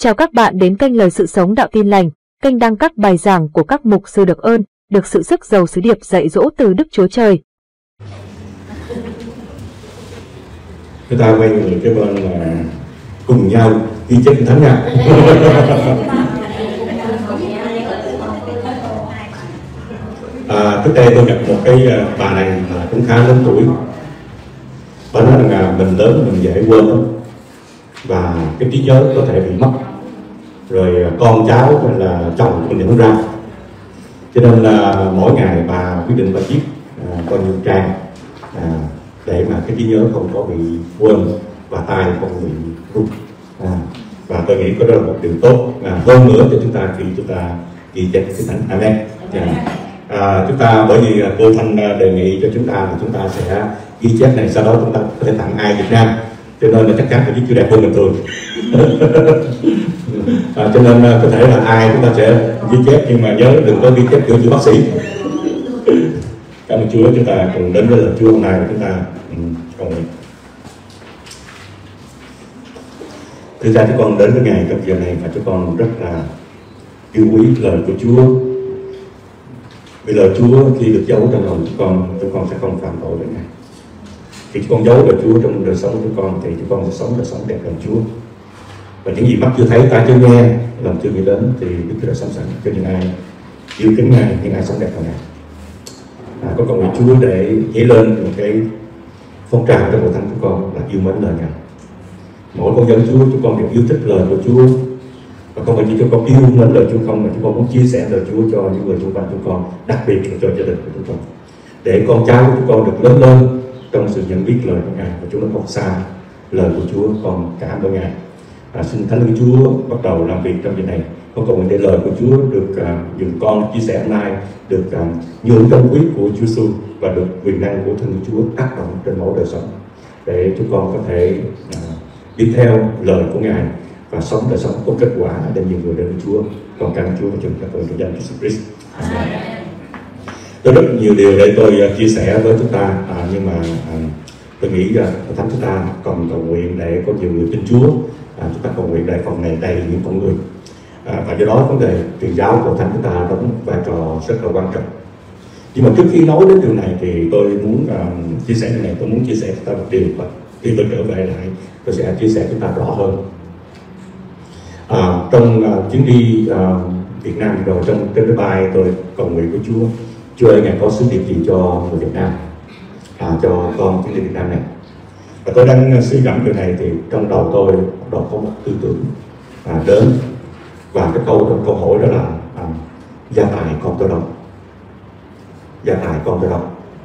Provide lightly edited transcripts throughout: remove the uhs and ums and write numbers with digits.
Chào các bạn đến kênh Lời Sự Sống Đạo Tin Lành, kênh đăng các bài giảng của các mục sư được ơn, được sự sức giàu sứ điệp dạy dỗ từ Đức Chúa Trời. Chúng ta quay người cái bên là cùng nhau ghi chép Kinh Thánh nha. Trước đây tôi gặp một cái bà này cũng khá lớn tuổi. Bà nói rằng mình lớn mình dễ quên lắm, và cái trí nhớ có thể bị mất, rồi con cháu hay là chồng mình nhận ra, cho nên là mỗi ngày bà quyết định bà viết bao nhiêu trang để mà cái trí nhớ không có bị quên và tai không bị rút. Và tôi nghĩ có đó là một điều tốt hơn nữa cho chúng ta khi chúng ta ghi chép Kinh Thánh. Amen. Chúng ta bởi vì cô Thanh đề nghị cho chúng ta là chúng ta sẽ ghi chép này, sau đó chúng ta có thể tặng ai Việt Nam, cho nên là chắc chắn phải viết chữ đẹp hơn bình thường. Cho nên có thể là ai chúng ta sẽ ghi chép, nhưng mà nhớ đừng có ghi chép kiểu chữ bác sĩ. Cảm ơn Chúa. Chúng ta cùng đến với lời Chúa hôm nay, chúng ta cầu nguyện. Thực ra chúng con đến với Ngài trong giờ này và chúng con rất là yêu quý lời của Chúa. Vì lời Chúa khi được giấu trong lòng chúng con sẽ không phạm tội với Ngài. Khi chúng con giấu lời Chúa trong đời sống của chúng con thì chúng con sẽ sống đời sống đẹp lòng Chúa. Và những gì mắt chưa thấy, tai chưa nghe, lòng chưa nghĩ đến thì Đức Chúa đã sẵn sàng cho những ai yêu kính Ngài, những ai sống đẹp lòng Ngài. Con cầu nguyện Chúa để dấy lên một cái phong trào trong hội thánh của con là yêu mến lời Ngài. Mỗi con dân Chúa chúng con đều yêu thích lời của Chúa, và không phải chỉ cho con yêu mến lời Chúa không, mà chúng con muốn chia sẻ lời Chúa cho những người xung quanh chúng con, đặc biệt là cho gia đình của chúng con, để con cháu của chúng con được lớn lên trong sự nhận biết lời của Ngài và chúng nó không xa lời của Chúa. Con cảm ơn Ngài. Xin Thánh Linh Chúa bắt đầu làm việc trong việc này. Con cầu nguyện để lời của Chúa được dùng con chia sẻ hôm nay được nhuộm trong huyết của Chúa Giêsu và được quyền năng của thân Chúa tác động trên mỗi đời sống, để chúng con có thể đi theo lời của Ngài và sống đời sống có kết quả để nhiều người đến với Chúa. Con cảm ơn Chúa và chúng ta cầu trong danh Jesus Christ. Amen. Có rất nhiều điều để tôi chia sẻ với chúng ta, nhưng mà tôi nghĩ thánh chúng ta còn cầu nguyện để có nhiều người tin Chúa. Chúng ta cầu nguyện để phòng này đầy những con người, và do đó vấn đề truyền giáo của thánh chúng ta đóng vai trò rất là quan trọng. Nhưng mà trước khi nói đến điều này thì tôi muốn chia sẻ điều này. Tôi muốn chia sẻ chúng ta một điều, và khi tôi trở về lại tôi sẽ chia sẻ chúng ta rõ hơn. Trong chuyến đi Việt Nam rồi, trên máy bay tôi cầu nguyện với Chúa ơi, Ngài có sứ điệp gì cho người Việt Nam, cho con chuyến đi Việt Nam này. Và tôi đang suy gẫm điều này thì trong đầu tôi bắt đầu có một tư tưởng đến, và cái câu hỏi đó là gia tài con tôi đâu, gia tài con tôi đâu.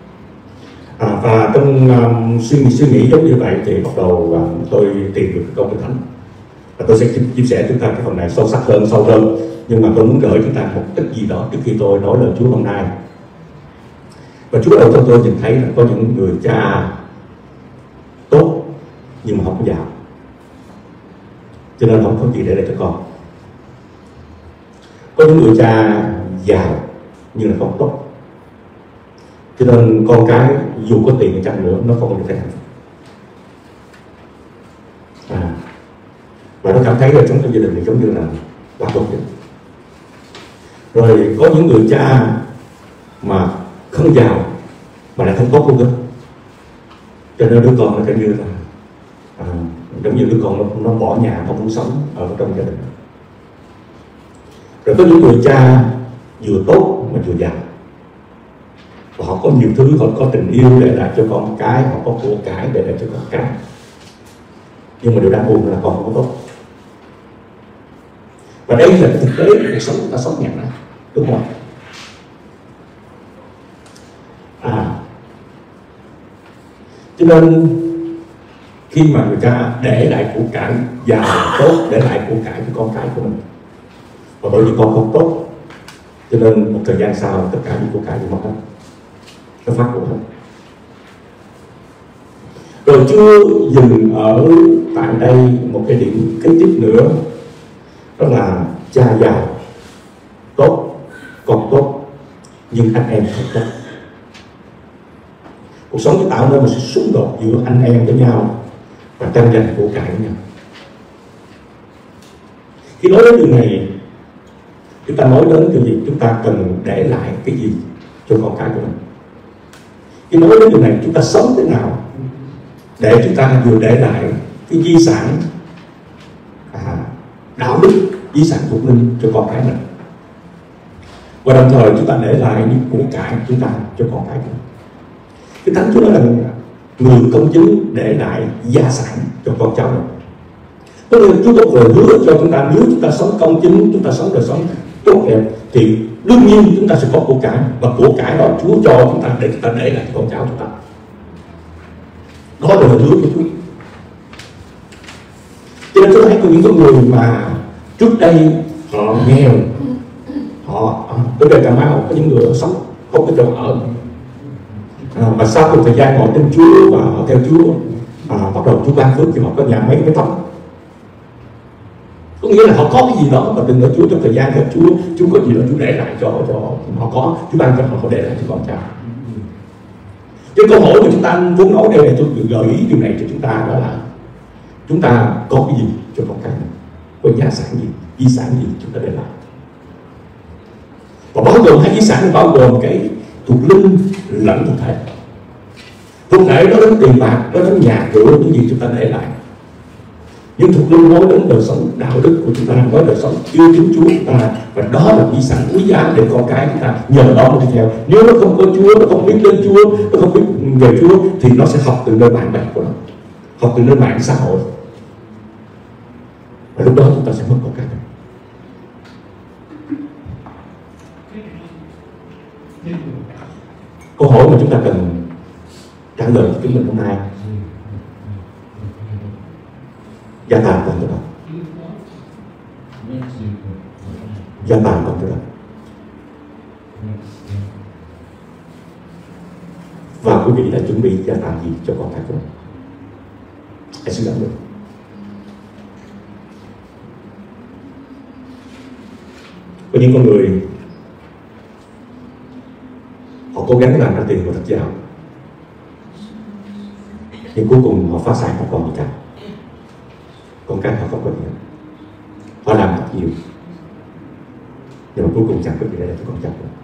Và trong suy nghĩ giống như vậy thì bắt đầu tôi tìm được câu Kinh Thánh, và tôi sẽ chia sẻ chúng ta cái phần này sâu hơn, nhưng mà tôi muốn gửi chúng ta một ít gì đó trước khi tôi nói lời Chúa hôm nay. Và Chúa đầu cho tôi nhìn thấy là có những người cha tốt nhưng mà không có giàu, cho nên không có gì để lại cho con. Có những người cha giàu nhưng là không tốt, cho nên con cái dù có tiền chăng nữa nó không được thấy hạnh phúc, và nó cảm thấy là sống trong gia đình thì giống như là quá tốt vậy. Rồi có những người cha mà không giàu mà lại không tốt luôn nữa, cho nên đứa con nó kiểu như là giống như đứa con nó bỏ nhà, không muốn sống ở trong gia đình. Rồi có những người cha vừa tốt mà vừa giàu, và họ có nhiều thứ, họ có tình yêu để lại cho con cái, họ có của cải để lại cho con cái, nhưng mà điều đáng buồn là con không có tốt. Và đây là thực tế cuộc sống chúng ta sống ngày nay, đúng không? Cho nên khi mà người ta để lại của cải giàu tốt, để lại của cải cho con cái của mình, và bởi vì con không tốt cho nên một thời gian sau tất cả những của cải bị mất hết, nó phát của hết. Rồi chưa dừng ở tại đây, một cái điểm kế tiếp nữa, đó là cha giàu tốt, con tốt, nhưng anh em không tốt. Cuộc sống nó tạo nên một sự xung đột giữa anh em với nhau và tranh giành của cải với nhau. Khi nói đến điều này, chúng ta nói đến điều gì? Chúng ta cần để lại cái gì cho con cái của mình? Khi nói đến điều này, chúng ta sống thế nào để chúng ta vừa để lại cái di sản đạo đức, di sản thuộc linh cho con cái mình, và đồng thời chúng ta để lại những của cải chúng ta cho con cái mình. Cái Thánh Chúa nói là người công chính để lại gia sản cho con cháu mình. Cho nên Chúa có lời hứa cho chúng ta, nếu chúng ta sống công chính, chúng ta sống đời sống tốt đẹp, thì đương nhiên chúng ta sẽ có của cải, và của cải đó Chúa cho chúng ta để chúng ta để lại cho con cháu chúng ta. Đó là lời hứa của Chúa. Cho nên tôi thấy có những con người mà trước đây họ nghèo, họ ở về Cà Mau có những người sống không có chỗ ở, mà sau một thời gian họ tin Chúa và họ theo Chúa, bắt đầu Chúa ban phước thì họ có nhà máy cái tấm. Có nghĩa là họ có cái gì đó mà từng ở Chúa trong thời gian theo Chúa có gì đó Chúa để lại cho họ có, Chúa ban cho họ để lại cho con cháu. Cái câu hỏi mà chúng ta muốn nói đây này, tôi gợi ý điều này cho chúng ta, đó là chúng ta có cái gì cho con cái mình, có gia sản gì, di sản gì chúng ta để lại. Và bao gồm hai di sản bao gồm cái thuộc linh lẫn thuộc thể. Thuộc thể nó đến tiền bạc, nó đến nhà cửa, những gì chúng ta để lại. Nhưng thuộc linh nói đến đời sống đạo đức của chúng ta, nói đời sống yêu kính Chúa chúng ta, và đó là di sản quý giá để con cái chúng ta nhờ đó mà đi theo. Nếu nó không có Chúa, nó không biết đến Chúa, nó không biết về Chúa, thì nó sẽ học từ nơi bạn bè của nó, học từ nơi mạng xã hội, và lúc đó chúng ta sẽ mất con cái. Câu hỏi mà chúng ta cần trả lời cho chúng mình hôm nay: gia tài còn tới đâu? Gia tài còn tới đâu? Và quý vị đã chuẩn bị gia tài gì cho con cái của mình? Hãy suy gẫm được. Có những con người họ cố gắng làm ra tiền và thật giàu, nhưng cuối cùng họ phá sản, không còn gì cả. Con cái họ không có gì hết. Họ làm thật nhiều, nhưng mà cuối cùng chẳng có gì để cho con cháu nữa.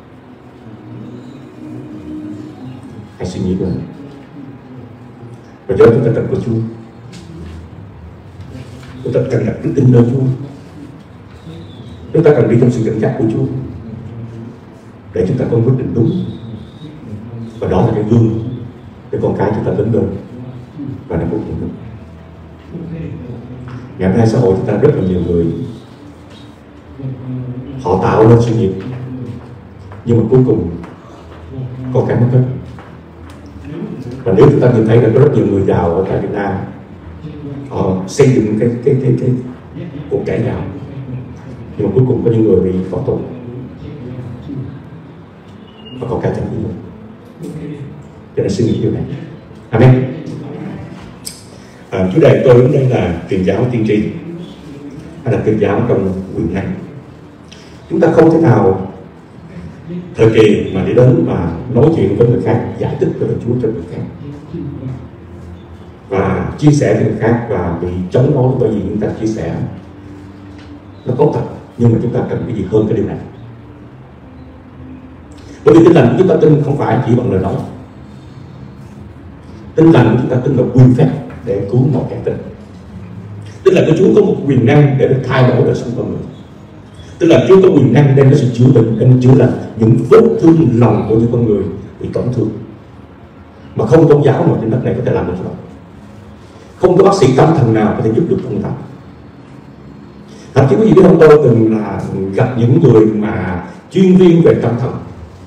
Hãy suy nghĩ về mình. Và cho chúng ta cần có Chúa, chúng ta cần đặt đức tin nơi Chúa, chúng ta cần đi trong sự dẫn dắt của Chúa để chúng ta có quyết định đúng. Và đó là cái gương để con cái chúng ta lớn lên và nó có nhận được. Ngày hôm nay xã hội chúng ta rất là nhiều người họ tạo lên sự nghiệp, nhưng mà cuối cùng con cái mất hết. Và nếu chúng ta nhìn thấy là có rất nhiều người giàu ở tại Việt Nam, họ xây dựng cái cuộc cải giàu, nhưng mà cuối cùng có những người bị phỏ tù và con cái chẳng biết luôn. Cho nên suy nghĩ điều này. Amen. Chủ đề tôi đến đây là truyền giáo tiên tri, hay là truyền giáo trong quyền năng. Chúng ta không thể nào thời kỳ mà đi đến mà nói chuyện với người khác, giải thích về Chúa cho người khác và chia sẻ với người khác và bị chống nói, bởi vì chúng ta chia sẻ nó tốt thật, nhưng mà chúng ta cần cái gì hơn cái điều này. Bởi vì tin lành chúng ta tin không phải chỉ bằng lời nói. Tin lành chúng ta tin là quyền phép để cứu một kẻ tin. Tin là Chúa có một quyền năng để thay đổi đời sống con người. Tức là Chúa có quyền năng đem cái sự chữa bệnh, đem chữa lành những vết thương lòng của những con người bị tổn thương, mà không tôn giáo mà trên đất này có thể làm được đâu. Không có bác sĩ tâm thần nào có thể giúp được ông ta. Thậm chí có gì biết không, tôi từng là gặp những người mà chuyên viên về tâm thần,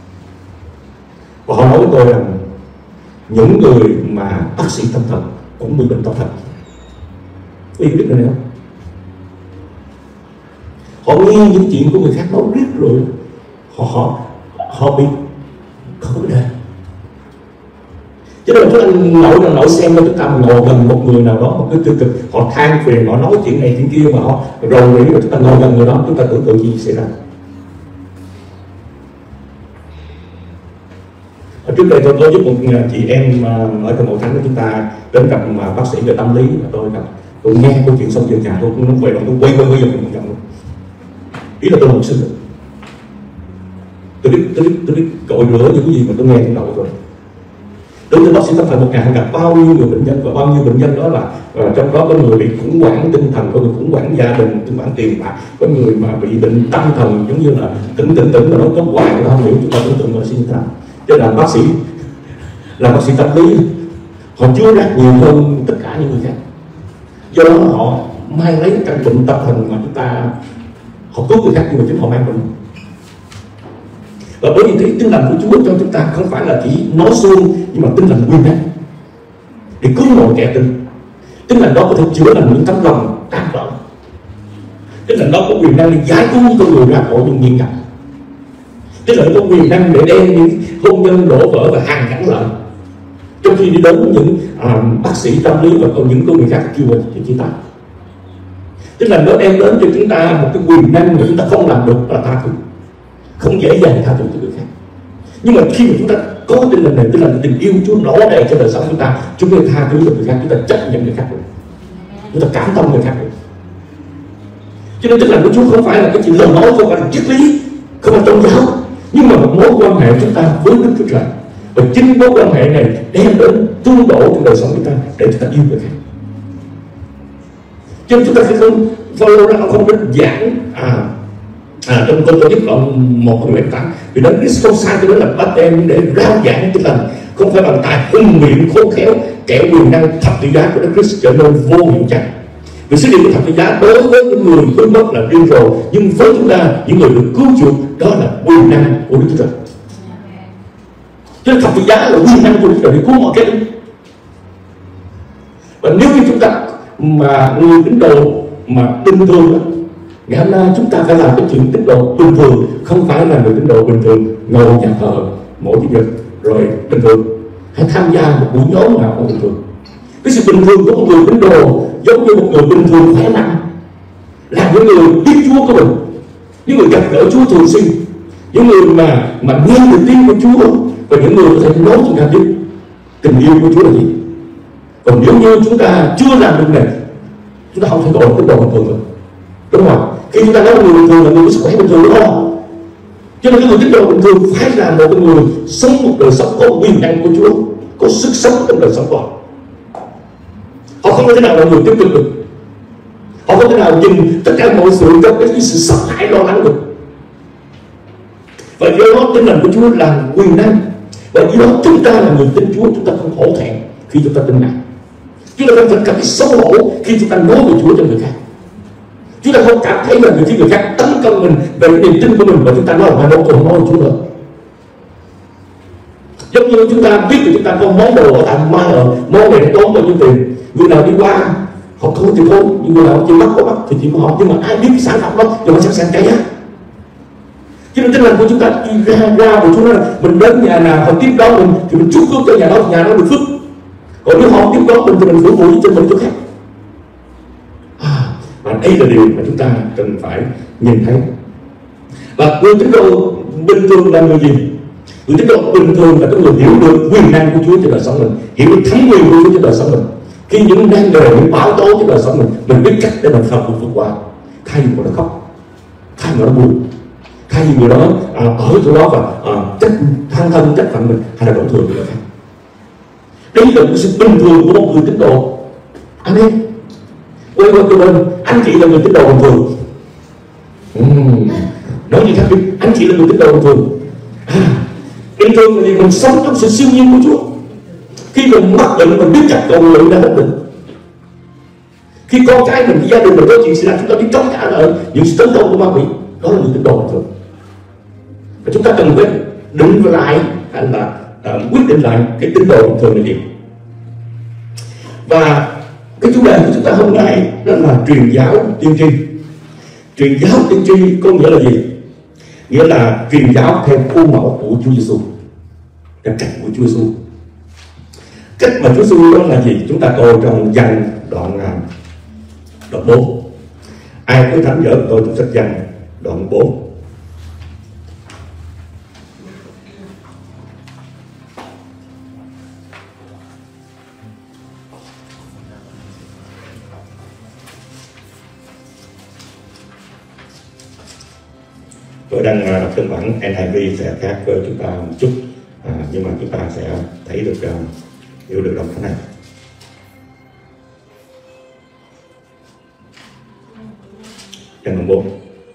và họ nói với tôi rằng những người mà bác sĩ tâm thần cũng bị bệnh tâm thần. Quý vị biết điều này không? Họ nghe những chuyện của người khác nói riết rồi họ bị không có đề. Cho nên là chúng ta nội xem cho chúng ta ngồi gần một người nào đó, một cái tiêu cực, họ than phiền, họ nói chuyện này chuyện kia mà họ rầu rĩ, rồi chúng ta ngồi gần người đó, chúng ta tưởng tượng gì xảy ra. Trước đây tôi giúp một chị em ở trong hội thánh của chúng ta đến gặp bác sĩ về tâm lý, và tôi nghe câu chuyện xong về nhà tôi cũng về đó, tôi quay giờ mình gặp Ý là tôi học sinh. Tôi biết cội rửa những gì mà tôi nghe trong đầu rồi. Đối với bác sĩ tâm thần một ngày gặp bao nhiêu người bệnh nhân, và bao nhiêu bệnh nhân đó là trong đó có người bị khủng hoảng tinh thần, có người khủng hoảng gia đình, khủng hoảng tiền bạc, có người mà bị bệnh tâm thần giống như là tỉnh mà nó có hoài nó không hiểu, chúng ta tưởng tượng là sinh ra. Cho nên là bác sĩ tâm lý họ chứa rác nhiều hơn tất cả những người khác. Do đó họ mang lấy căn bệnh tâm thần mà chúng ta họ cứu người khác nhưng mà chính họ mang bệnh. Và bởi vì cái tinh lành của Chúa cho chúng ta không phải là chỉ nói suông, nhưng mà tinh lành quyền năng để cứu mọi kẻ tin. Tinh lành đó có thể chữa lành những tấm lòng tan vỡ. Tinh lành đó có quyền năng để giải cứu con người ra khỏi những nghiện ngập. Tinh lành có quyền năng để đem những hôn nhân đổ vỡ và hàn gắn lại, trong khi đi đến những bác sĩ tâm lý và còn những người khác kêu cho chúng ta. Tinh lành đó đem đến cho chúng ta một cái quyền năng mà chúng ta không làm được, là tha thứ, không dễ dàng tha thứ cho người khác. Nhưng mà khi mà chúng ta có tinh lành này, tinh lành tình yêu Chúa đổ đầy cho đời sống chúng ta tha thứ cho người khác, chúng ta chấp nhận người khác được, chúng ta cảm thông người khác được. Cho nên tinh lành của Chúa không phải là cái chuyện lời nói, không phải là triết lý, không phải tôn giáo, nhưng mà một mối quan hệ chúng ta với Đức Chúa Trời. Và chính mối quan hệ này đem đến tương đổ trong đời sống chúng ta để chúng ta yêu người khác. Cho nên chúng ta phải không follow ra, không đến giảng trong câu tôi viết đoạn 1:8, vì đó Christ không sai cho nó là bắt em để rao giảng tinh lành, không phải bằng tài hung miệng khôn khéo kẻ quyền năng thập tự giá của Đức Christ trở nên vô hiệu chặt. Vì sứ điệp của thập tự giá đối với những người bước mất là điên rồ, nhưng với chúng ta những người được cứu chuộc đó là quyền năng của Đức Chúa Trời. Cho nên thập tự giá là quyền năng của Đức Chúa Trời để cứu mọi cái. Và nếu như chúng ta mà người tín đồ mà bình thường đó, ngày hôm nay chúng ta phải làm cái chuyện tín đồ bình thường, không phải là người tín đồ bình thường ngồi nhà thờ mỗi chủ nhật rồi bình thường, hãy tham gia một buổi nhóm nào cũng bình thường. Cái sự bình thường của một người tín đồ giống như một người bình thường khỏe mạnh, là những người biết Chúa của mình, những người gặp gỡ Chúa thường xuyên, những người mà nghe được tiếng của Chúa, và những người có thể nói cho người biết tình yêu của Chúa là gì. Còn nếu như chúng ta chưa làm được này, chúng ta không thể gọi là tín đồ bình thường được, đúng không? Khi chúng ta nói người bình thường là người có sức khỏe bình thường, đúng không? Cho nên cái người tín đồ bình thường phải là một người sống một đời sống có quyền năng của Chúa, có sức sống trong đời sống của họ. Họ không có thể nào là người tiêu cực được, họ không thể nào nhìn tất cả mọi sự trong cái sự sợ hãi lo lắng được. Và do đó tinh lành của Chúa là quyền năng, và do đó chúng ta là người tin Chúa, chúng ta không hổ thẹn khi chúng ta tin Ngài. Chúng ta không phải cảm thấy xấu hổ khi chúng ta nói về Chúa cho người khác. Chúng ta không cảm thấy là người khác tấn công mình về cái niềm tin của mình, và chúng ta nói là tôi không nói Chúa nữa. Giống như chúng ta biết là chúng ta có món đồ ở tại mai ở món này tốn bao nhiêu tiền, người nào đi qua họ không thì thôi, nhưng người nào chỉ bắt có bắt thì chỉ có họ, nhưng mà ai biết cái sản phẩm đó thì họ sẵn sàng trả giá. Cho nên tinh lành của chúng ta đi ra của Chúa nói là mình đến nhà nào họ tiếp đón mình thì mình chúc phước cho nhà đó được phước, còn nếu họ tiếp đón mình thì mình phước vụ cho mình chỗ khác. Và đây là điều mà chúng ta cần phải nhìn thấy. Và người tín đồ bình thường là người gì? Người tín đồ bình thường là cái người hiểu được quyền năng của Chúa trên đời sống mình, hiểu được thánh quyền của Chúa trên đời sống mình. Khi những nan đề, những bão tố trên đời sống mình biết cách để mình khắc phục vượt qua, thay vì nó khóc, thay vì nó buồn, thay vì người đó ở chỗ đó và trách than thân trách phận mình hay là đổ thừa người khác. Đây là một sự bình thường của một người tín đồ. Amen. Quay qua cái bên, anh chị là người tín đồ bình thường. Nói gì khác đi, anh chị là người tín đồ bình thường. Bình thường thì mình sống trong sự siêu nhiên của Chúa. Khi mình mắc bệnh mình biết cách cầu nguyện ra hết bệnh. Khi con cái mình, gia đình mình có chuyện xảy ra, chúng ta biết chống trả lại những sự tấn công của ma quỷ. Đó là người tín đồ bình thường. Và chúng ta cần phải định lại hay là quyết định lại cái tín đồ bình thường là gì. Và cái chủ đề của chúng ta hôm nay đó là truyền giáo tiên tri. Truyền giáo tiên tri có nghĩa là gì? Nghĩa là truyền giáo theo khuôn mẫu của Chúa Giêsu, theo cách của Chúa Giêsu. Cách mà Chúa Giêsu đó là gì? Chúng ta coi trong Giăng đoạn 4. Ai có thánh vở tôi trong sách Giăng đoạn 4. Tôi đang đọc trên bản NIV sẽ khác với chúng ta một chút, nhưng mà chúng ta sẽ thấy được, hiểu được đọc thế này. Trang 4.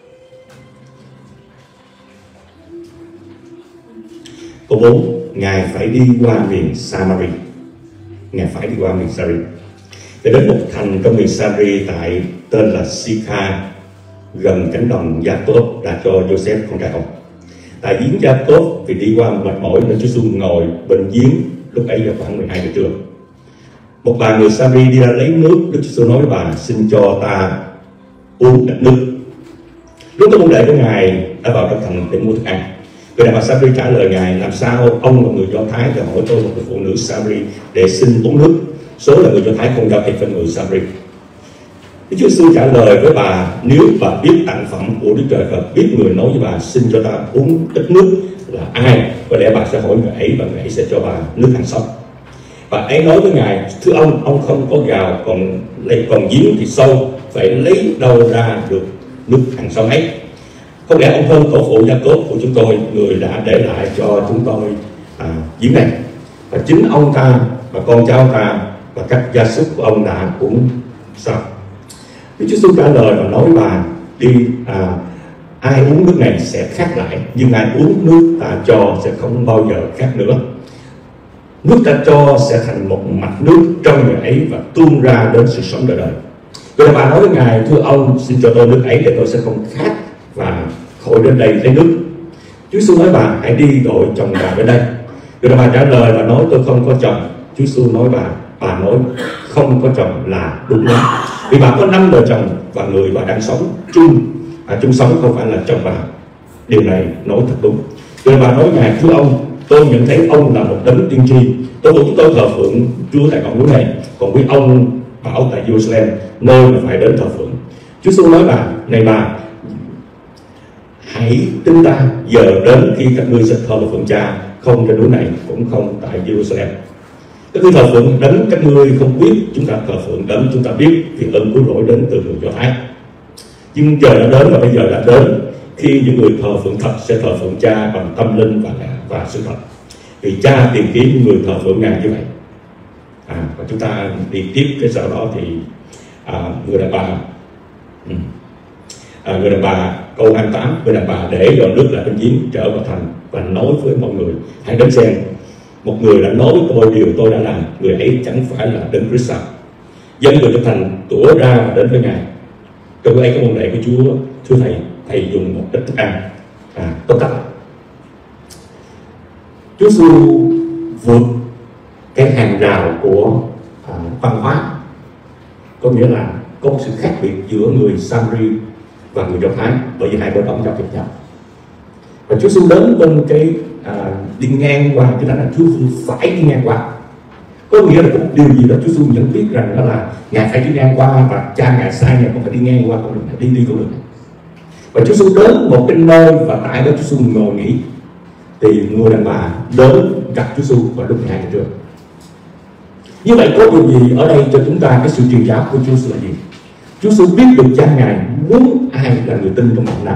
Câu 4. Ngài phải đi qua miền Samari. Ngài phải đi qua miền Samari. Để đến một thành trong miền Samari tại tên là Sychar, gần cánh đồng Jacob đã cho Joseph con trai ông. Tại giếng Jacob vì đi qua mệt mỏi nên Chúa Giêsu ngồi bên giếng. Lúc ấy là khoảng 12 giờ trưa. Một bà người Samari đi ra lấy nước. Đức Chúa Giêsu nói với bà: xin cho ta uống ít nước. Lúc đó môn đệ của Ngài đã vào trong thành để mua thức ăn. Người đàn bà Samari trả lời Ngài: làm sao ông là người Do Thái để hỏi tôi, một người phụ nữ Samari, để xin uống nước? Số là người Do Thái không giao thiệp với người Samari. Đức Chúa Giêsu trả lời với bà: nếu bà biết tặng phẩm của Đức Trời Phật, biết người nói với bà xin cho ta uống ít nước là ai, có lẽ bà sẽ hỏi người ấy và người ấy sẽ cho bà nước hàng sống. Bà ấy nói với Ngài: thưa ông không có gào, còn giếng thì sâu, phải lấy đâu ra được nước hàng sống ấy? Không lẽ ông hơn tổ phụ Gia-cốp của chúng tôi, người đã để lại cho chúng tôi giếng này, và chính ông ta và con cháu ta và các gia súc của ông đã uống sao? Đức Chúa Giêsu trả lời và nói với bà: đi, ai uống nước này sẽ khát lại, nhưng ai uống nước ta cho sẽ không bao giờ khát nữa. Nước ta cho sẽ thành một mạch nước trong người ấy và tuôn ra đến sự sống đời đời. Người đàn bà nói với Ngài: thưa ông, xin cho tôi nước ấy để tôi sẽ không khát và khỏi đến đây lấy nước. Chúa Giêsu nói bà: hãy đi gọi chồng bà đến đây. Người đàn bà trả lời và nói: tôi không có chồng. Chúa Giêsu nói bà nói không có chồng là đúng lắm, vì bà có 5 đời chồng và người bà đang sống chung sống không phải là chồng bà. Điều này nói thật đúng. Người đàn bà nói với Ngài: thưa ông, tôi nhận thấy ông là một đấng tiên tri. Tôi của chúng tôi thờ phượng Chúa tại ngọn núi này, còn quý ông bảo tại Jerusalem, nơi mà phải đến thờ phượng. Chúa Giêsu nói bà: này bà, hãy tin ta, giờ đến khi các ngươi sẽ thờ phượng Cha, không trên núi này cũng không tại Jerusalem. Các ngươi thờ phượng đấng các ngươi không biết, chúng ta thờ phượng đấng chúng ta biết, vì ơn cứu rỗi đến từ người Do Thái. Nhưng giờ đã đến và bây giờ đã đến khi những người thờ phượng thật sẽ thờ phượng Cha bằng tâm linh và sự thật, vì Cha tìm kiếm người thờ phượng Ngài như vậy. Và chúng ta đi tiếp cái sau đó thì người đàn bà câu 28, người đàn bà để giò nước lại bên giếng, trở vào thành và nói với mọi người: hãy đến xem, một người đã nói với tôi điều tôi đã làm, người ấy chẳng phải là Đấng Christ sao? Dân người trong thành tủa ra và đến với Ngài. Trong ấy có môn đệ của Chúa: thưa thầy dùng một ít thức ăn. Tóm tắt, Chúa Giêsu vượt cái hàng rào của văn hóa, có nghĩa là có một sự khác biệt giữa người Samari và người Do Thái, bởi vì hai bên ông giao thiệp nhau. Và Chúa Giêsu đến bên cái đi ngang qua, cho nên là Chúa Giêsu phải đi ngang qua, có nghĩa là một điều gì đó Chúa Giêsu nhận biết rằng đó là Ngài phải đi ngang qua, và Cha Ngài sai Ngài không phải đi ngang qua con đường này, đi con đường này. Và Chúa Giêsu đến một cái nơi và tại đó Chúa Giêsu ngồi nghỉ, thì người đàn bà đến gặp Chúa Giêsu vào lúc 12 giờ trưa. Như vậy có điều gì ở đây cho chúng ta cái sự truyền giáo của Chúa Giêsu là gì? Chúa Giêsu biết được Cha Ngài muốn ai là người tin trong lòng Ngài,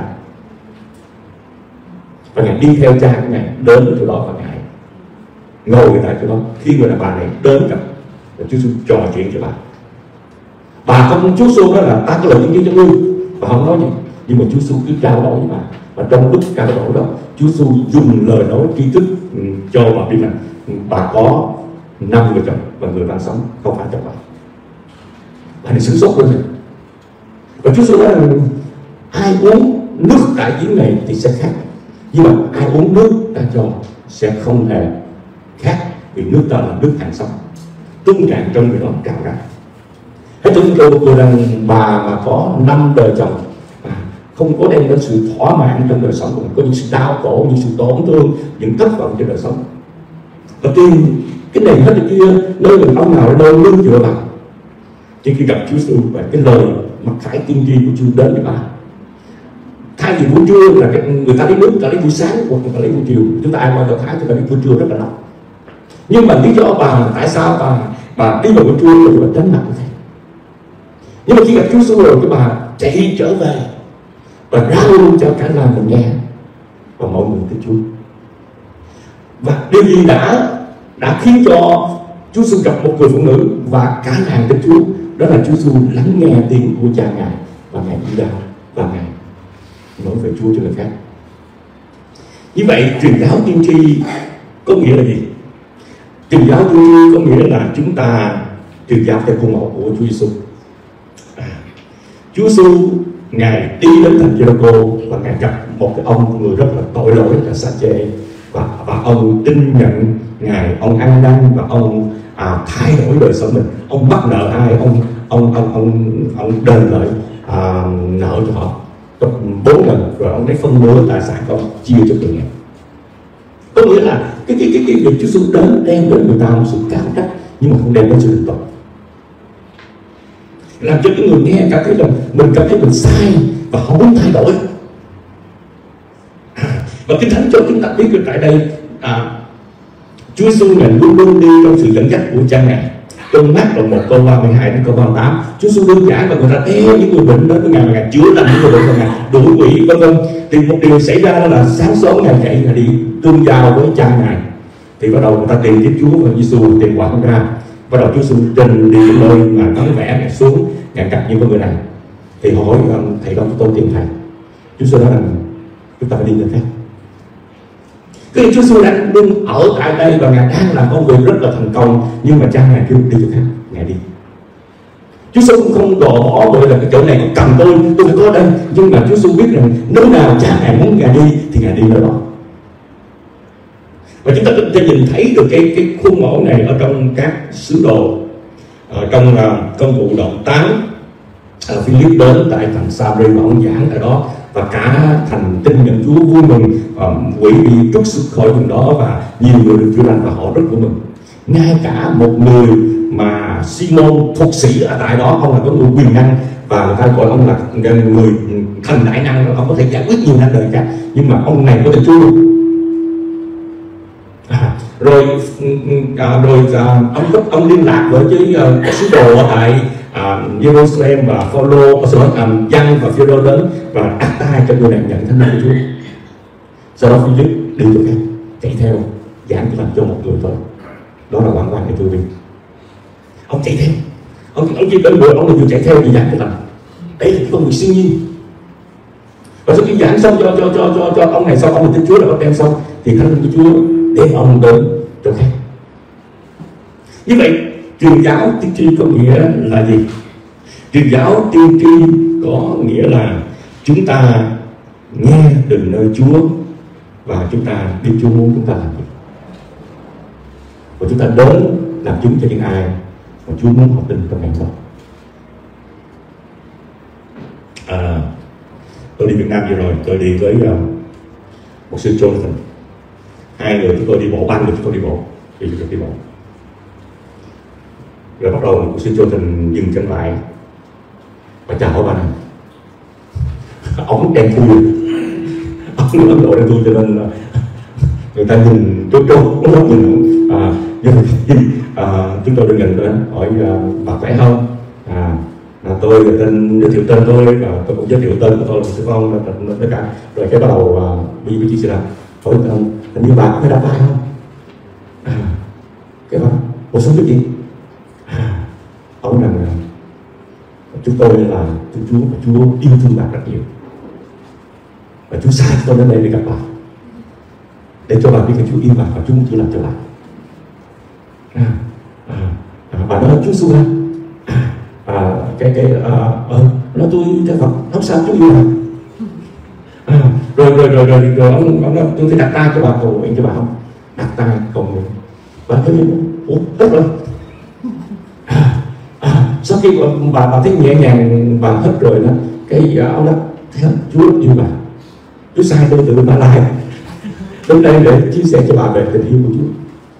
và Ngài đi theo Cha của Ngài đến chỗ đó, và Ngài ngồi tại chỗ đó. Khi người đàn bà này đến gặp, và Chúa Giêsu trò chuyện cho bà không, Chúa Giêsu nói là ta có lời chứng kiến cho ngươi, bà không nói gì, nhưng mà Chúa Giêsu cứ trao đổi với bà. Và trong lúc trao đổi đó, Chúa Giêsu dùng lời nói tri thức cho bà biết rằng bà có 5 người chồng và người đang sống không phải chồng bà. Bà này sửng sốt lên rồi. Và Chúa Giêsu nói rằng ai uống nước tại giếng này thì sẽ khát, nhưng mà ai uống nước ta cho sẽ không hề khát, vì nước ta là nước hàng sống, tuôn tràn trong người đó trào ra. Hãy tưởng tượng người đàn bà mà có 5 đời chồng không có đem đến sự thỏa mãn trong đời sống của mình, có những sự đau khổ, những sự tổn thương, những thất vọng trong đời sống, và tìm cái này hết cái kia, nơi mình ông nào nơi lưng dựa vào. Chỉ khi gặp Chúa Giêsu và cái lời mặc khải tiên tri của Chúa đến với bà, thay vì buổi trưa là người ta lấy nước, người ta lấy buổi sáng hoặc người ta lấy buổi chiều, chúng ta ai qua Do Thái chúng ta lấy buổi trưa rất là nóng. Nhưng mà lý do tại sao bà đi vào buổi trưa là bà tránh mặt như thế. Nhưng mà khi gặp Chúa Giêsu rồi, cái bà chạy trở về và rao luôn cho cả làng mình nghe và mọi người tới Chúa. Và điều gì đã khiến cho Chúa Giêsu gặp một người phụ nữ và cả làng tới Chúa? Đó là Chúa Giêsu lắng nghe tiếng của cha Ngài và Ngài đi ra và Ngài nói về Chúa cho người khác. Như vậy truyền giáo tiên tri có nghĩa là gì? Truyền giáo tiên tri có nghĩa là chúng ta truyền giáo theo khuôn mẫu của Chúa Giêsu. Chúa Giêsu Ngài đi đến thành Giê-ri-cô và Ngài gặp một cái ông người rất là tội lỗi là Sa-chê, và ông tin nhận Ngài, ông ăn năn và ông thay đổi đời sống mình. Ông bắt nợ ai, ông đền lại nợ cho họ gấp 4 lần, rồi ông lấy phân nửa tài sản của ông chia cho người nghèo. Có nghĩa là cái việc Chúa Giêsu đem đến người ta một sự cao trách, nhưng mà không đem đến sự định tội, làm cho những người nghe cảm thấy là mình cảm thấy mình sai và họ muốn thay đổi. Và Kinh Thánh cho chúng ta biết được tại đây Chúa Giêsu Ngài luôn luôn đi trong sự dẫn dắt của cha Ngài. Trong Mác đoạn 1 câu 32 đến câu 38, Chúa Giêsu đơn giản và người ta theo những người bệnh đến với Ngài, Ngài chữa lành những người bệnh và Ngài đuổi quỷ vân vân. Thì một điều xảy ra đó là sáng sớm Ngài dậy, Ngài đi tương giao với cha Ngài. Thì bắt đầu người ta tìm kiếm Chúa và Giêsu tìm quả không ra. Bắt đầu Chúa Giêsu trình đi nơi mà vắng vẻ, Ngài xuống, Ngài gặp những người này. Thì hỏi thầy đâu tôi tìm thầy. Chúa Giêsu nói rằng chúng ta phải đi nơi khác. Cái Chúa Giêsu đang đứng ở tại đây và Ngài đang làm công việc rất là thành công, nhưng mà cha Ngài kêu đi chỗ khác, Ngài đi. Chúa Giêsu cũng không đổ bỏ bởi là cái chỗ này cầm tôi phải có đây, nhưng mà Chúa Giêsu biết rằng nơi nào cha Ngài muốn Ngài đi thì Ngài đi nơi đó. Và chúng ta có thể nhìn thấy được cái khuôn mẫu này ở trong các sứ đồ. Trong Công vụ đoạn 8, Philip đến tại thành Sa-ri và ông giảng tại đó, và cả thành tin nhận Chúa vui mừng, quỷ bị trút xuất khỏi vùng đó và nhiều người được chữa lành và họ rất vui mừng. Ngay cả một người mà Simon thuật sĩ ở tại đó, ông là có người quyền năng và người ta gọi ông là người thần đại năng, ông có thể giải quyết nhiều năng đời khác, nhưng mà ông này có thể Chúa luôn. Ông liên lạc với các sứ đồ ở tại Jerusalem và Phaolô, Giăng và Phêrô đến và đặt tay cho người này nhận thánh linh của Chúa. Sau đó Philip đi chỗ khác, chạy theo giảng cho cho một người thôi. Đó là hoàn toàn người tôi biết. Ông chạy theo, ông chỉ đến bữa ông là vừa chạy theo thì giảng cho lành. Đây là cái công việc siêu nhiên. Và sau khi giảng xong cho ông này xong, ông tin Chúa là ông đem xong thì thánh linh của Chúa đem ông đến chỗ khác. Như vậy truyền giáo tiên tri có nghĩa là gì? Truyền giáo tiên tri có nghĩa là chúng ta nghe từ nơi Chúa và chúng ta biết Chúa muốn chúng ta làm gì, và chúng ta đến làm chứng cho những ai mà Chúa muốn họ tin trong ngày đó. Tôi đi Việt Nam vừa rồi, tôi đi với một sư Jonathan. Hai người chúng tôi đi bộ, 3 người chúng tôi đi bộ, đi bộ. Rồi bắt đầu một sư Jonathan dừng chân lại và chào hỏi ba này. Ông đen thui, ông Ấn Độ đen thui, cho nên là người ta nhìn trốn nhìn chúng tôi được nhận đến hỏi bà khỏe không? Tôi tên giới thiệu tên tôi và tôi cũng giới thiệu tên của tôi là sư phong tất cả. Rồi cái bắt đầu bị chị là hỏi hình như bà có phải đáp vai không? Cái đó một số cái gì? Ông rằng chúng tôi là Chúa và Chúa yêu thương bạn rất nhiều, và Chúa sai tôi đến đây để gặp bạn, để cho bạn biết cái Chúa yêu bạn và Chúa chỉ làm cho bạn. Bà nói Chúa Giêsu nói tôi theo Phật không sao, Chúa yêu bạn. Rồi ông nói tôi phải đặt tay cho bà cầu nguyện cho bà không? Đặt tay cầu nguyện. Bà thấy hết rồi. Sau khi bà thấy nhẹ nhàng bà hết rồi đó, cái ông nói theo Chúa yêu bà, Chúa sai tôi từ Mã Lai đến đây để chia sẻ cho bà về tình yêu của Chúa.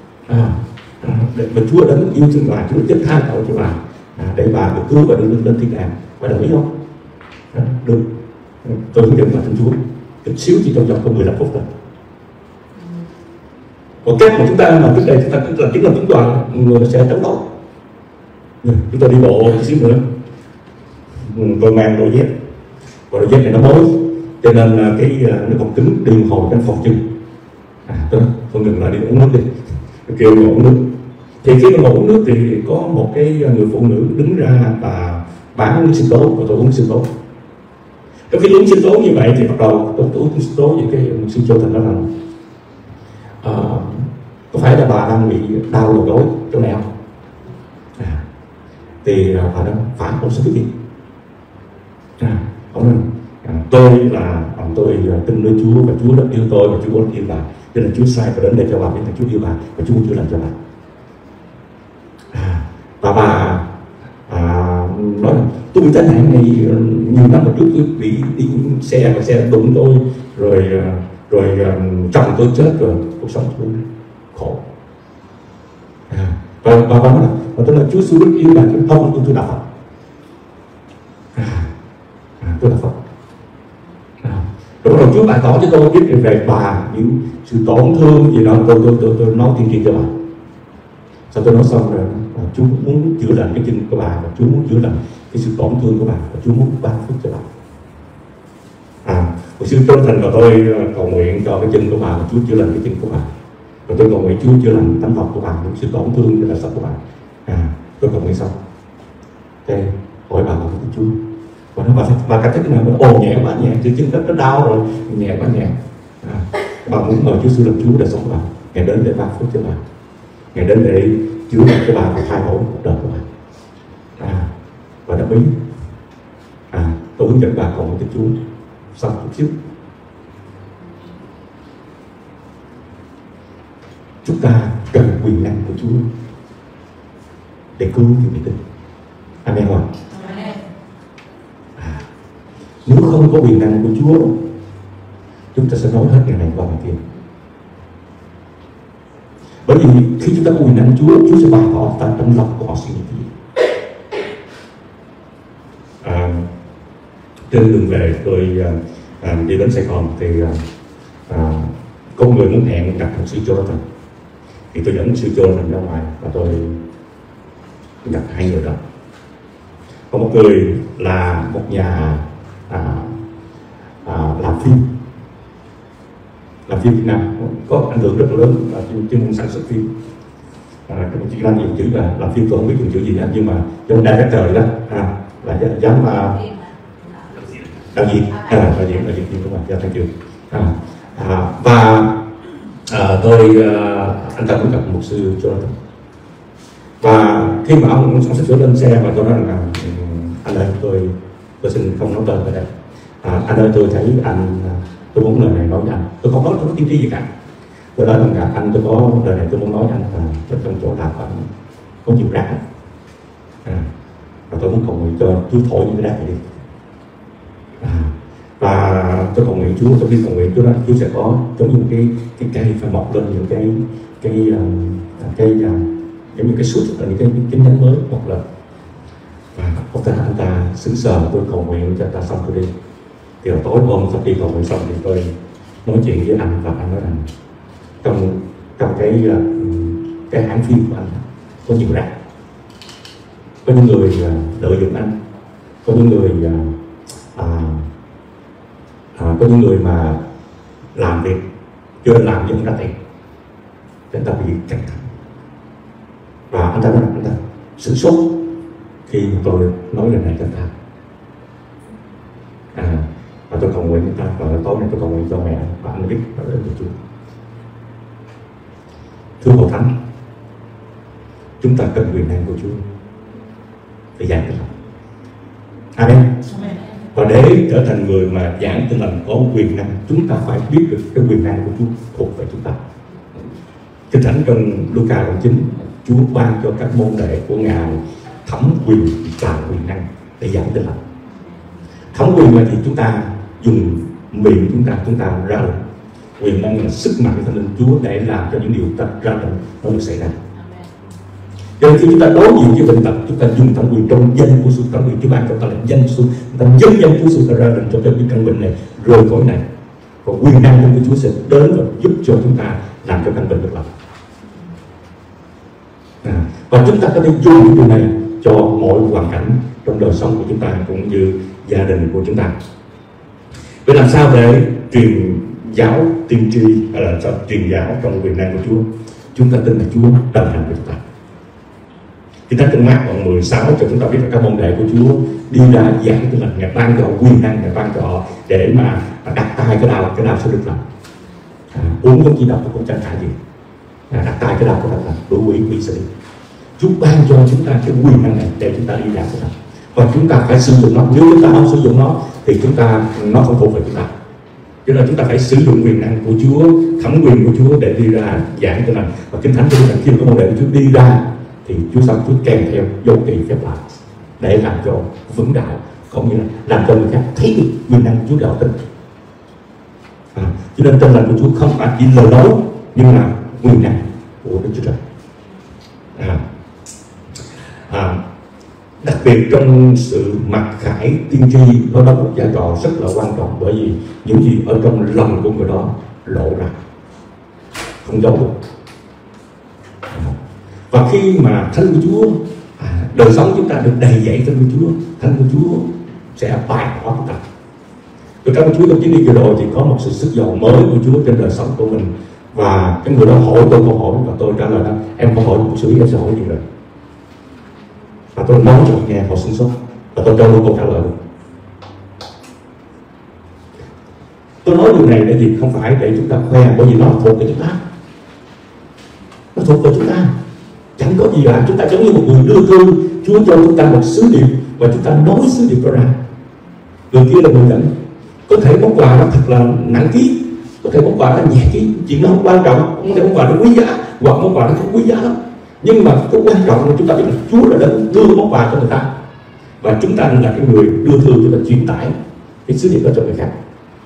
Để Chúa đến yêu thương bà, Chúa chết tha tội cho bà, để bà được cứu và được lên thiên đàng. Bà đồng ý không? Được. Tôi hướng dẫn bà tin Chúa chút xíu, chỉ trong vòng có 15 phút thôi. Còn cách mà chúng ta mà trước đây chúng ta cứ là chứng đoàn, người nó sẽ chống đối. Chúng ta đi bộ chút xíu nữa, tôi mang đôi dép, và đôi dép này nó mới, cho nên nó còn cứng đi một hồi cái phòng chân. Tôi ngừng lại đi uống nước đi, kêu ngồi uống nước. Thì khi mà ngồi uống nước thì có một cái người phụ nữ đứng ra và bán sinh tố, và tôi uống sinh tố. Trong khi uống sinh tố như vậy thì bắt đầu tôi uống sinh tố với cái sư cho thành ra rằng có phải là bà đang bị đau đầu gối chỗ này không? Thì bà nói phải, ông sẽ biết gì? Ông nói tôi tin nơi Chúa và Chúa rất yêu tôi và Chúa rất yêu bà, cho nên Chúa sai tôi đến đây cho bà biết là Chúa yêu bà và Chúa chữa lành cho bà. Và bà nói là tôi bị tai nạn này nhiều năm trước, tôi bị đi xe và xe đụng tôi rồi chồng tôi chết rồi, cuộc sống tôi khổ. Và bà nói là tôi là Chúa Giêsu rất yêu bà, không tôi đạo Phật. Tôi là Phật. Rồi Chúa bày tỏ cho tôi biết về bà, những sự tổn thương gì đó, tôi nói tiên tri cho bà. Sau tôi nói xong rồi, Chúa muốn chữa lành cái chân của bà, và Chúa muốn chữa lành cái sự tổn thương của bà, và Chúa muốn ban phước cho bà. Một sư chân thành và tôi cầu nguyện cho cái chân của bà, và Chúa chữa lành cái chân của bà. Và tôi cầu nguyện Chúa chữa lành tánh lòng của bà, những sự tổn thương cho là sạch của bà. Tôi cầu nguyện xong, cái hỏi bà là Chúa. Và nó bà cảm thấy cái nào ồ nhẹ quá, nhẹ, chứ chân nó đau rồi, nhẹ quá nhẹ. Bà muốn mời Chúa Giêsu làm Chúa để sống bà, Ngài đến để ban phước cho bà, Ngài đến để chữa lành cho bà và thay đổi cuộc đời của bà. Và đồng ý. Tôi hướng dẫn bà cầu nguyện cho Chúa xong chút xíu. Chúng ta cần quyền năng của Chúa để cứu những người tin. Amen không? Nếu không có quyền năng của Chúa, chúng ta sẽ nói hết ngày này qua ngày kia. Bởi vì khi chúng ta có quyền năng của Chúa, Chúa sẽ bày tỏ ta trong lòng của họ suy nghĩ gì. Trên đường về tôi đi đến Sài Gòn thì có người muốn hẹn gặp một sư Jonathan. Thì tôi dẫn sư Jonathan ra ngoài và tôi gặp hai người đó. Có một người là một nhà làm phim Việt Nam, có ảnh hưởng rất là lớn chuyên môn sản xuất phim. Chỉ đang dùng chữ là làm phim, tôi không biết dùng chữ gì nhưng mà trong director đó là dám đạo diễn phim của mình, thank you. Và anh ta cũng gặp một sư Jonathan. Và khi mà ông sắp sửa lên xe và tôi nói là anh ơi, tôi xin không nói tên ở đây. Anh ơi, tôi thấy anh, tôi muốn lời này nói với anh. Tôi không nói tiên tri gì cả. Tôi nói rằng anh, tôi có lời này tôi muốn nói với anh là trong chỗ làm của anh có nhiều rác. Và tôi muốn cầu nguyện cho Chúa thổi những cái rác này đi. Và tôi cầu nguyện Chúa, tôi đi cầu nguyện Chúa đó, Chúa sẽ có giống như cái cây phải mọc lên những giống như cái suốt là những cái nhánh mới một lần. Và anh ta xứng sờ, tôi cầu nguyện cho anh ta xong tôi đi. Thì tối hôm sau khi cầu nguyện xong thì tôi nói chuyện với anh và anh nói rằng trong cái hãng phim của anh có nhiều rác. Có những người lợi dụng anh, có những người mà làm việc chưa làm nhưng ra tiền, anh ta bị căng thẳng. Và anh ta nói rằng anh ta sửng sốt khi tôi nói lời này cho anh ta. Và tôi cầu nguyện anh ta, và tối nay tôi cầu nguyện cho mẹ và anh biết nói đến Chúa. Thưa Hội Thánh, chúng ta cần quyền năng của Chúa để giảng tin lành. Amen. Và để trở thành người mà giảng tin lành có quyền năng, chúng ta phải biết được cái quyền năng của Chúa thuộc về chúng ta. Kinh Thánh trong Luca đoạn 9, Chúa ban cho các môn đệ của Ngài thẩm quyền và quyền năng để giảng tin lành. Thẩm quyền là thì chúng ta dùng miệng chúng ta ra lệnh. Quyền năng là sức mạnh của Thánh Linh Chúa để làm cho những điều ta ra lệnh nó được xảy ra. Cho nên khi chúng ta đối diện với bệnh tật, chúng ta dùng thẩm quyền trong danh của Chúa. Thẩm quyền Chúa ban cho ta là danh Chúa, chúng ta dâng danh Chúa ta ra lệnh cho cái căn bệnh này rời khỏi này. Còn quyền năng của Chúa sẽ đến và giúp cho chúng ta làm cho căn bệnh được lành. Và chúng ta có thể dùng những điều này cho mọi hoàn cảnh trong đời sống của chúng ta cũng như gia đình của chúng ta. Vậy làm sao để truyền giáo tiên tri hay là sao truyền giáo trong quyền năng của Chúa? Chúng ta tin là Chúa đồng hành với chúng ta. Kinh Thánh trong Mác đoạn 16 cho chúng ta biết là các môn đệ của Chúa đi ra giảng, tức là Ngài ban cho họ quyền năng, Ngài ban cho họ để mà đặt tay cái nào sẽ được làm. Uống giống chi độc cũng chẳng phải gì. Đặt tay cái nào cũng được làm, đủ quỷ sẽ đi. Chúa ban cho chúng ta cái quyền năng này để chúng ta đi làm cái đó. Và chúng ta phải sử dụng nó. Nếu chúng ta không sử dụng nó thì nó không thuộc về chúng ta. Cho nên chúng ta phải sử dụng quyền năng của Chúa, thẩm quyền của Chúa để đi ra giảng cho mình. Và Kinh Thánh cho rằng khi có môn đệ của Chúa đi ra thì Chúa kèm theo dấu kỳ phép lạ để làm cho vững đạo, cũng như là làm cho người khác thấy được quyền năng của Chúa đạo tin. Cho nên tin lành của Chúa không phải chỉ lời nói nhưng là quyền năng của Đức Chúa Trời. Đặc biệt trong sự mặc khải tiên tri, nó đóng một vai trò rất là quan trọng, bởi vì những gì ở trong lòng của người đó lộ ra, không giấu được. Và khi mà thánh của Chúa, đời sống chúng ta được đầy dẫy thánh của Chúa, thánh của Chúa sẽ bày tỏ chúng ta. Rồi trong Chúa trong chuyến đi vừa rồi thì có một sự sức giàu mới của Chúa trên đời sống của mình, và cái người đó hỏi tôi câu hỏi và tôi trả lời đó: em không hỏi một sự ý, em sẽ hỏi gì rồi? Và tôi nói cho họ nghe, họ sửng sốt và tôi cho luôn câu trả lời luôn. Tôi nói điều này để gì? Không phải để chúng ta khoe, bởi vì nó thuộc về chúng ta, nó thuộc về chúng ta. Chẳng có gì là chúng ta giống như một người đưa thư, Chúa cho chúng ta một sứ điệp và chúng ta nói sứ điệp đó ra. Người kia là người dẫn. Có thể món quà nó thật là nặng ký, có thể món quà nó nhẹ ký, chuyện nó không quan trọng, có thể món quà nó quý giá hoặc món quà nó không quý giá lắm. Nhưng mà cái quan trọng là chúng ta biết là Chúa đã đưa món quà cho người ta, và chúng ta là cái người đưa thư, chúng ta truyền tải cái sứ điệp đó cho người khác.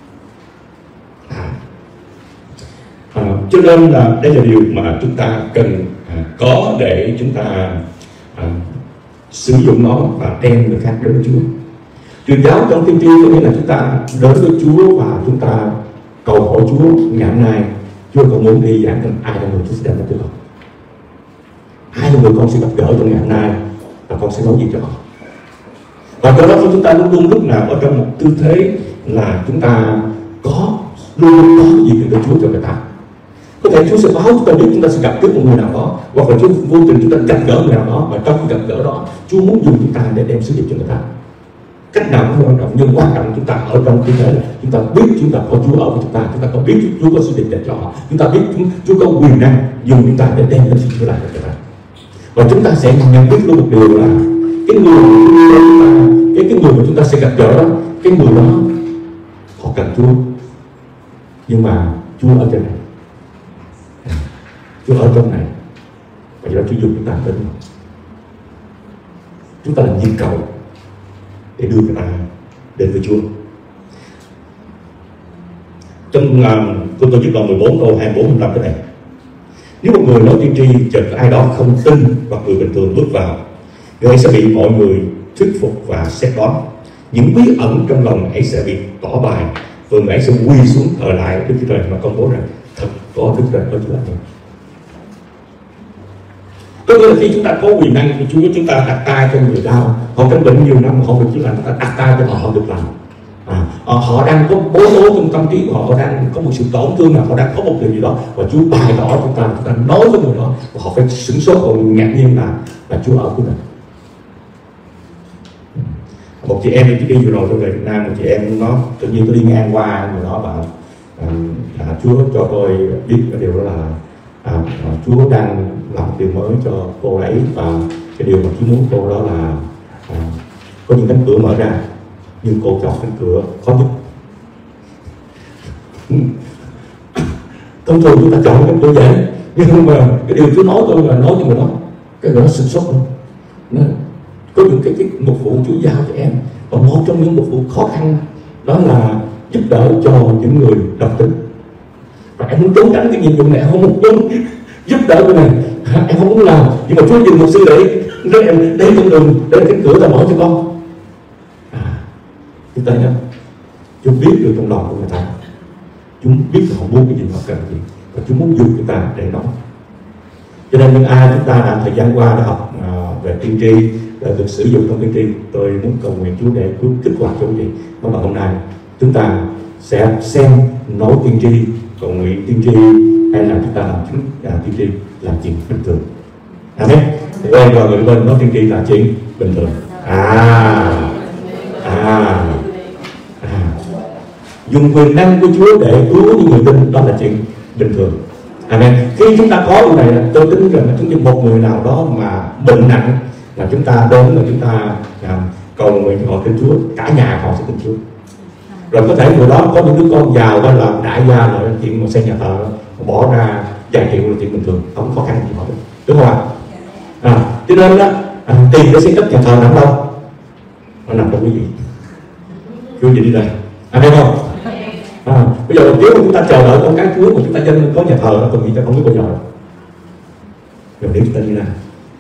Cho nên là đây là điều mà chúng ta cần có để chúng ta sử dụng nó và đem người khác đến với Chúa. Truyền giáo trong tiên tri có nghĩa là chúng ta đến với Chúa và chúng ta cầu hỏi Chúa: ngày hôm nay Chúa còn muốn đi giảng cho ai là người Chúa sẽ đem đến cho con, ai là người con sẽ gặp gỡ trong ngày hôm nay và con sẽ nói gì cho họ. Và do đó chúng ta luôn luôn lúc nào ở trong một tư thế là chúng ta luôn có gì từ Chúa cho người ta. Có thể Chúa sẽ báo chúng ta biết chúng ta sẽ gặp trước một người nào đó, hoặc là Chúa vô tình chúng ta gặp gỡ người nào đó, và trong khi gặp gỡ đó Chúa muốn dùng chúng ta để đem sứ điệp cho người ta. Cách nào cũng không quan trọng, nhưng quan trọng chúng ta ở trong tư thế là chúng ta biết chúng ta có Chúa ở với chúng ta có biết Chúa có sứ điệp để cho họ, chúng ta biết Chúa có quyền năng dùng chúng ta để đem đến sự chữa lành cho người ta. Và chúng ta sẽ nhận biết luôn một điều là cái người mà chúng ta sẽ gặp gỡ đó, cái người đó họ cần Chúa, nhưng mà Chúa ở trên này, Chúa ở trong này, và do đó Chúa dùng chúng ta đến. Chúng ta là nhịp cầu để đưa người ta đến với Chúa. Trong tôi tổ chức đoạn 14 câu 24-25 cái này: nếu một người nói tiên tri chợt ai đó không tin hoặc người bình thường bước vào, người ấy sẽ bị mọi người thuyết phục và xét đoán. Những bí ẩn trong lòng ấy sẽ bị tỏ bài, và người ấy sẽ quỳ xuống thờ lại Đức Chúa Trời mà công bố rằng thật có Đức Chúa Trời có Chúa là. Có nghĩa là khi chúng ta có quyền năng của Chúa, chúng ta đặt tay cho người đau, họ căn bệnh nhiều năm mà họ được chữa lành, chúng ta đặt tay cho họ được lành. Họ đang có bối rối trong tâm trí của họ, đang có một sự tổn thương nào, họ đang có một điều gì đó, và Chúa bày tỏ chúng ta nói với người đó, và họ phải sửng sốt, họ ngạc nhiên là Chúa ở với mình. Một chị em đi vừa rồi tôi về Việt Nam, một chị em nó tự nhiên tôi đi ngang qua người đó bảo Chúa cho tôi biết cái điều đó là Chúa đang làm điều mới cho cô ấy, và cái điều mà Chúa muốn cô đó là có những cánh cửa mở ra, nhưng cô chọn cánh cửa khó nhất. Thông thường chúng ta chọn cánh cửa dễ, nhưng mà cái điều Chúa nói tôi là nói cho người đó, cái người đó sửng sốt luôn. Có những cái mục vụ Chúa giao cho em, và một trong những mục vụ khó khăn đó là giúp đỡ cho những người độc tính. Và em muốn trốn tránh cái nhiệm vụ này, em không muốn giúp đỡ người này, em không muốn làm, nhưng mà Chúa dùng một sư để em đến con đường, đến cái cửa ta mở cho con. Chúng ta nhớ, Chúa biết được trong lòng của người ta, Chúa biết là họ muốn cái gì, họ cần gì, và Chúa muốn dùng chúng ta để nói. Cho nên những ai chúng ta đã thời gian qua đã học về tiên tri, đã được sử dụng trong tiên tri, tôi muốn cầu nguyện Chúa để Chúa kích hoạt cho quý vị. Đó là hôm nay chúng ta sẽ xem nói tiên tri, cầu nguyện tiên tri hay là chúng ta làm chứng tiên tri là chuyện bình thường. Amen. Thì ơi và người bên nói tiên tri là chuyện bình thường. Dùng quyền năng của Chúa để cứu những người tin, đó là chuyện bình thường. Amen. Khi chúng ta có điều này, tôi tin rằng chúng ta một người nào đó mà bệnh nặng là chúng ta đến là chúng ta cầu nguyện họ tin Chúa, cả nhà họ sẽ tin Chúa. Rồi có thể người đó có những đứa con giàu hay là đại gia rồi chuyện mà xây nhà thờ bỏ ra vài triệu là chuyện bình thường, không khó khăn gì họ được, đúng không ạ? Cho nên đó tiền để xây cất nhà thờ nằm đâu? Nó nằm trong cái gì? Chúa gì đi đây? Thấy không? Bây giờ nếu chúng ta chờ đợi con cái Chúa mà chúng ta dân có nhà thờ nó tôi nghĩ ta không biết bao giờ. Rồi nếu chúng ta như nào?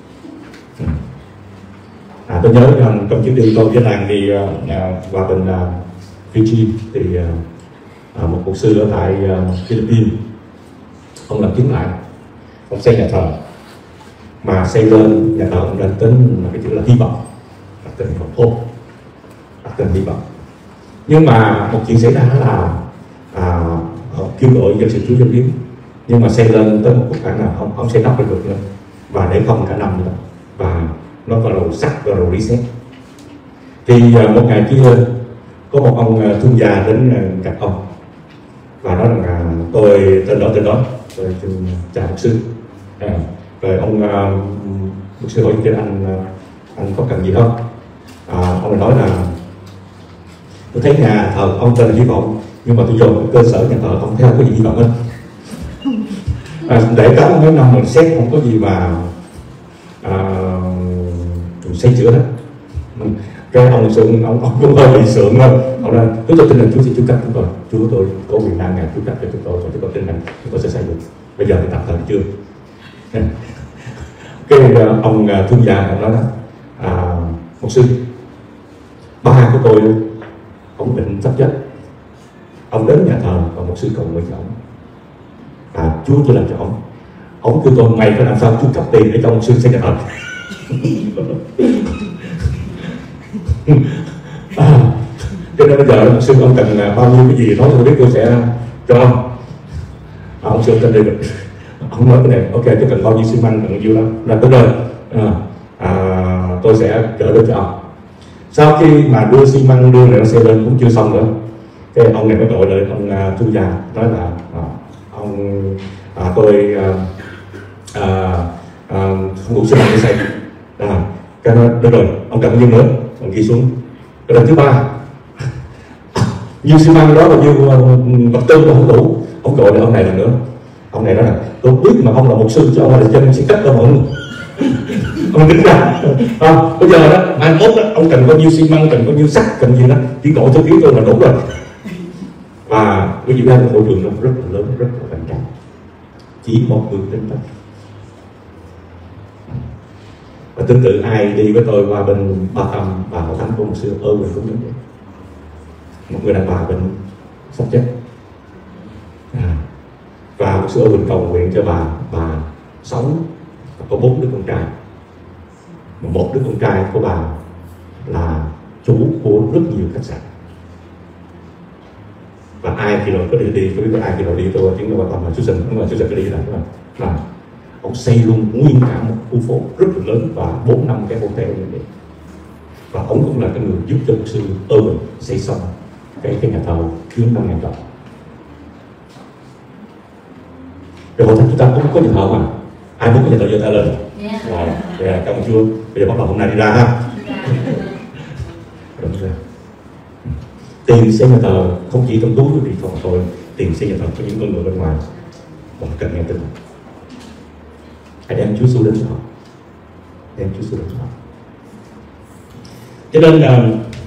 Tôi nhớ rằng trong chuyến đi tôi với làng đi qua bên Fiji thì một mục sư ở tại Philippines, ông làm chứng lại, ông xây nhà thờ mà xây lên nhà thờ ông đặt tên là cái chữ là hy vọng, đặt tên là hope, đặt tên hy vọng. Nhưng mà một chuyện xảy ra là kêu gọi dân sự Chúa dân hiến, nhưng mà xây lên tới một khúc khoảng là ông xây nóc lên được nữa và để không cả năm nữa và nó vào đầu sắt vào đầu reset. Thì một ngày kia có một ông thương già đến gặp ông và nói rằng tôi tên đó tôi chào mục sư. Rồi ông mục sư hỏi cho anh có cần gì không? Ông nói là tôi thấy nhà thờ ông tên là hy vọng, nhưng mà tôi dồn cơ sở nhà thờ ông theo có gì hy vọng hết. Để có mấy năm mình xét không có gì mà xây chữa hết. Cái ông sượng, ông cũng hơi bị sượng thôi. Ông nói chúng tôi tin rằng Chúa sẽ chu cấp chúng tôi, Chúa tôi có quyền năng ngài chu cấp cho chúng tôi và chúng tôi tin rằng chúng tôi sẽ xây được. Bây giờ thì tạm thời chưa. Cái ông thương gia ông nói đó, mục sư, ba của tôi ông bệnh sắp chết, ông đến nhà thờ và mục sư cầu nguyện cho ông và Chúa chỉ làm cho ông kêu tôi mày phải làm sao Chúa cấp tiền để cho ông sư xây nhà thờ. Cho nên bây giờ mục sư ông cần bao nhiêu cái gì nói tôi biết tôi sẽ cho ông. Ông sư tên David, ông nói cái này, ok tôi cần bao nhiêu xi măng cần nhiêu đó là tới đây, tôi sẽ trợ đến cho ông. Sau khi mà đưa xi măng đưa này xe lên cũng chưa xong nữa, cái ông này mới gọi lại ông thương gia nói là tôi không đủ xi măng để xây. Cái nói được rồi, ông cần nhiêu nữa, ông ghi xuống. Cái lần thứ ba, nhiêu xi măng đó là nhiêu vật tư mà không đủ, ông gọi lại ông này lần nữa. Ông này nói là tôi biết mà ông là mục sư cho ông là dân sẽ cất cho mọi người. Ông tính ra bây giờ đó mai mốt đó ông cần bao nhiêu xi măng, cần bao nhiêu sắt, cần gì đó chỉ gọi cho tiếng tôi là đủ rồi. Và cái gì đó hội trường nó rất là lớn, rất là hoành tráng, chỉ một người tin thôi. Và tương tự ai đi với tôi qua bên Ba Tâm và hội thánh của một sư ơn mình cũng như vậy. Một người đàn bà bệnh sắp chết và một sư ơn mình cầu nguyện cho bà sống và có 4 đứa con trai. Mà một đứa con trai của bà là chủ của rất nhiều khách sạn. Và ai khi rồi có đi có biết ai khi rồi đi tôi tiếng Ba Tâm là Susan, không là Susan có đi là ông xây luôn nguyên cả một khu phố rất là lớn và 4-5 cái hotel như vậy. Và ông cũng là cái người giúp cho sư ơn xây xong cái nhà thờ chứa 5.000 trọ. Rồi hội thánh chúng ta cũng có nhà thờ mà ai muốn có nhà thờ giơ tay lên. Cảm ơn Chúa. Bây giờ bắt đầu hôm nay đi ra ha. Tiền xây nhà thờ không chỉ trong túi của vị phòng thôi, tiền xây nhà thờ cho những người bên ngoài họ cần nghe tin. Hãy đem Chúa Giêsu đến cho họ, đem Chúa Giêsu đến cho họ. Cho nên là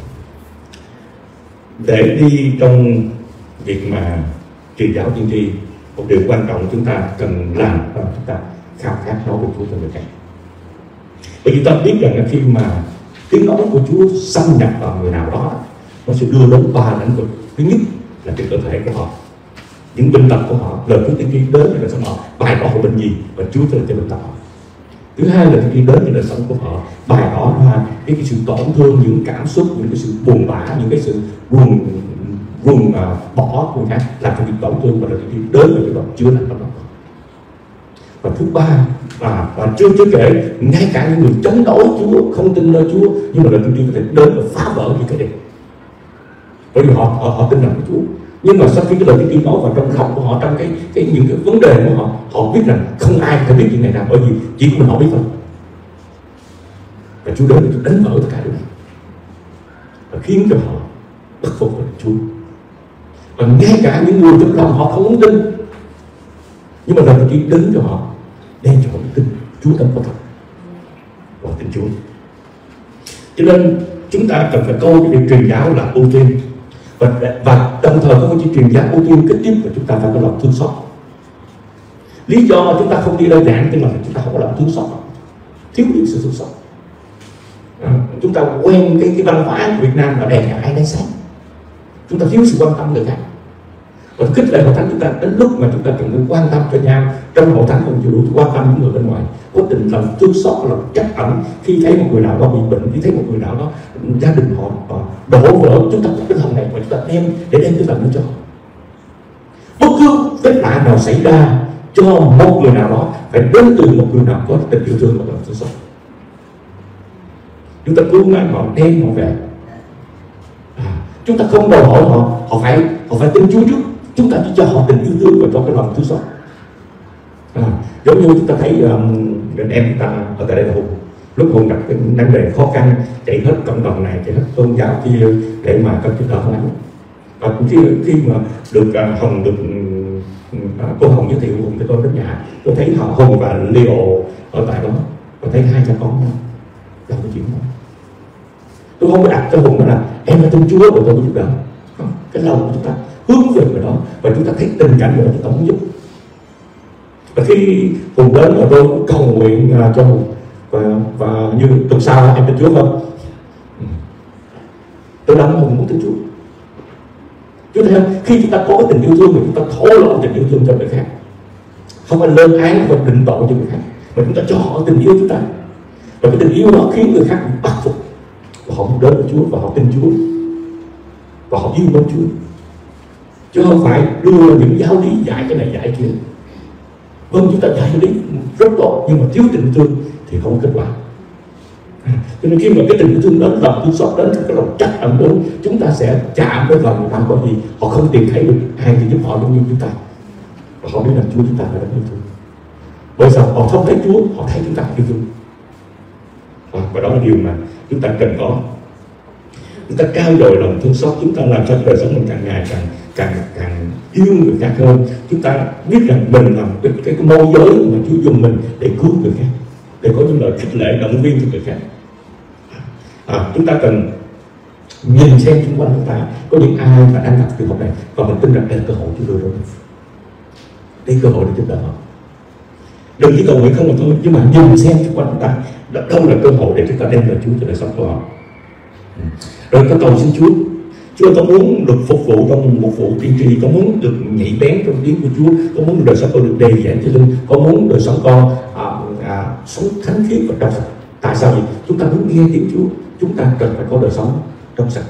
để đi trong việc mà truyền giáo tiên tri, một điều quan trọng chúng ta cần làm là chúng ta khao khát nói về Chúa cho người khác. Bởi vì ta biết rằng khi mà tiếng nói của Chúa xâm nhập vào người nào đó, nó sẽ đưa đến 3 lĩnh vực. Thứ nhất là cái cơ thể của họ, những bệnh tật của họ, lời Chúa tiên tri đến với đời sống họ, bày tỏ họ bệnh gì và Chúa sẽ cho bệnh tật họ. Thứ hai là tiên tri đến với đời sống của họ, bày tỏ ra cái sự tổn thương, những cảm xúc, những cái sự buồn bã, những cái sự buồn bỏ người khác làm cho việc tổn thương, và lần thứ tư đến với cái lòng chứa lành trong lòng. Và thứ ba, và chưa kể ngay cả những người chống đối Chúa, không tin nơi Chúa, nhưng mà lần thứ tư có thể đến và phá vỡ những cái này, bởi vì họ tin rằng Chúa. Nhưng mà sau khi cái lời Thiên Chúa nói vào trong lòng của họ, trong những cái vấn đề của họ biết rằng không ai có thể biết chuyện này nào, bởi vì chỉ có mình họ biết thôi. Và Chúa đến để Chúa đánh vỡ tất cả điều này và khiến cho họ bất phục với Chúa. Và ngay cả những người trong lòng họ không muốn tin, nhưng mà lời Thiên Chúa đến cho họ, đem cho họ tin Chúa thật có thật và tin Chúa. Cho nên chúng ta cần phải coi cái việc truyền giáo là ưu tiên, và đồng thời không chỉ truyền giáo ưu tiên, cái tiếp là chúng ta phải có lòng thương xót. Lý do chúng ta không đi lời giảng tức là chúng ta không có lòng thương xót, thiếu đi sự thương xót. Chúng ta quen cái văn hóa của Việt Nam là đèn ai nấy sáng, chúng ta thiếu sự quan tâm người khác. Và khích lệ hội thánh chúng ta đến lúc mà chúng ta cần phải quan tâm cho nhau. Trong hội thánh không chịu đủ quan tâm những người bên ngoài, có tình lòng thương xót, lòng trách ẩn khi thấy một người nào đó bị bệnh, khi thấy một người nào đó gia đình họ đổ vỡ, chúng ta có cái lòng này mà chúng ta đem cái lòng cho họ. Bất cứ vết lạ nào xảy ra cho một người nào đó phải đến từ một người nào có tình yêu thương và lòng thương xót. Chúng ta cứu mang họ, đem họ về. Chúng ta không đòi hỏi họ phải tin Chúa trước, chúng ta chỉ cho họ tình yêu thương và cho cái lòng thương xót. Giống như chúng ta thấy anh em chúng ta ở tại đây là Hùng, lúc Hùng gặp cái vấn đề khó khăn, chạy hết cộng đồng này, chạy hết tôn giáo kia để mà có giúp đỡ anh. Và khi mà được Hồng được cô Hồng giới thiệu Hùng cho tôi đến nhà, tôi thấy họ Hùng và Leo ở tại đó, và thấy hai cha con nhau làm cái chuyện đó. Tôi không có đặt cho Hùng đó là em là tin Chúa rồi tôi mới giúp đỡ. Không, cái lòng của chúng ta hướng về người đó và chúng ta thấy tình cảnh người đó chúng ta muốn giúp. Và khi Hùng đến rồi tôi cầu nguyện cho Hùng, và như tuần sau em tin Chúa không? Tôi đâm Hùng muốn tin Chúa. Chúng ta khi chúng ta có cái tình yêu thương thì chúng ta thổ lộ tình yêu thương cho người khác, không phải lên án và định tội cho người khác, mà chúng ta cho họ tình yêu chúng ta, và cái tình yêu đó khiến người khác bị bắt phục và họ đến với Chúa và họ tin Chúa và họ yêu mến Chúa, chứ không phải đưa những giáo lý dạy cái này dạy kia. Vâng, chúng ta dạy lý rất tốt nhưng mà thiếu tình thương thì không có kết quả. Cho nên khi mà cái tình yêu thương đến, lòng thương xót đến, cái lòng trách ẩn đến, chúng ta sẽ chạm với lòng người ta, bởi vì họ không tìm thấy được ai thì giúp họ giống như chúng ta, và họ biết rằng Chúa chúng ta là yêu thương. Bởi sao họ không thấy Chúa, họ thấy chúng ta yêu thương. Và đó là điều mà chúng ta cần có. Chúng ta cao dồi lòng thương xót, chúng ta làm cho đời sống mình càng ngày càng yêu người khác hơn. Chúng ta biết rằng mình là cái môi giới mà Chúa dùng mình để cứu người khác, để có những lời khích lệ động viên cho người khác. Chúng ta cần nhìn xem xung quanh chúng ta có những ai mà đang gặp trường hợp này, và mình tin rằng đây là cơ hội Chúa đưa ra. Đây là cơ hội để giúp đỡ họ. Đừng chỉ cầu nguyện không mà thôi, nhưng mà nhìn xem xung quanh chúng ta đâu là cơ hội để chúng ta đem lời Chúa cho đời sống của họ. Rồi có cầu xin Chúa có muốn được phục vụ trong một vụ tiên tri, có muốn được nhạy bén trong tiếng của Chúa, có muốn đời sống con được đề giản cho linh, có muốn đời sống con sống thánh khiết và trong sạch. Tại sao vậy? Chúng ta muốn nghe tiếng Chúa, chúng ta cần phải có đời sống trong sạch.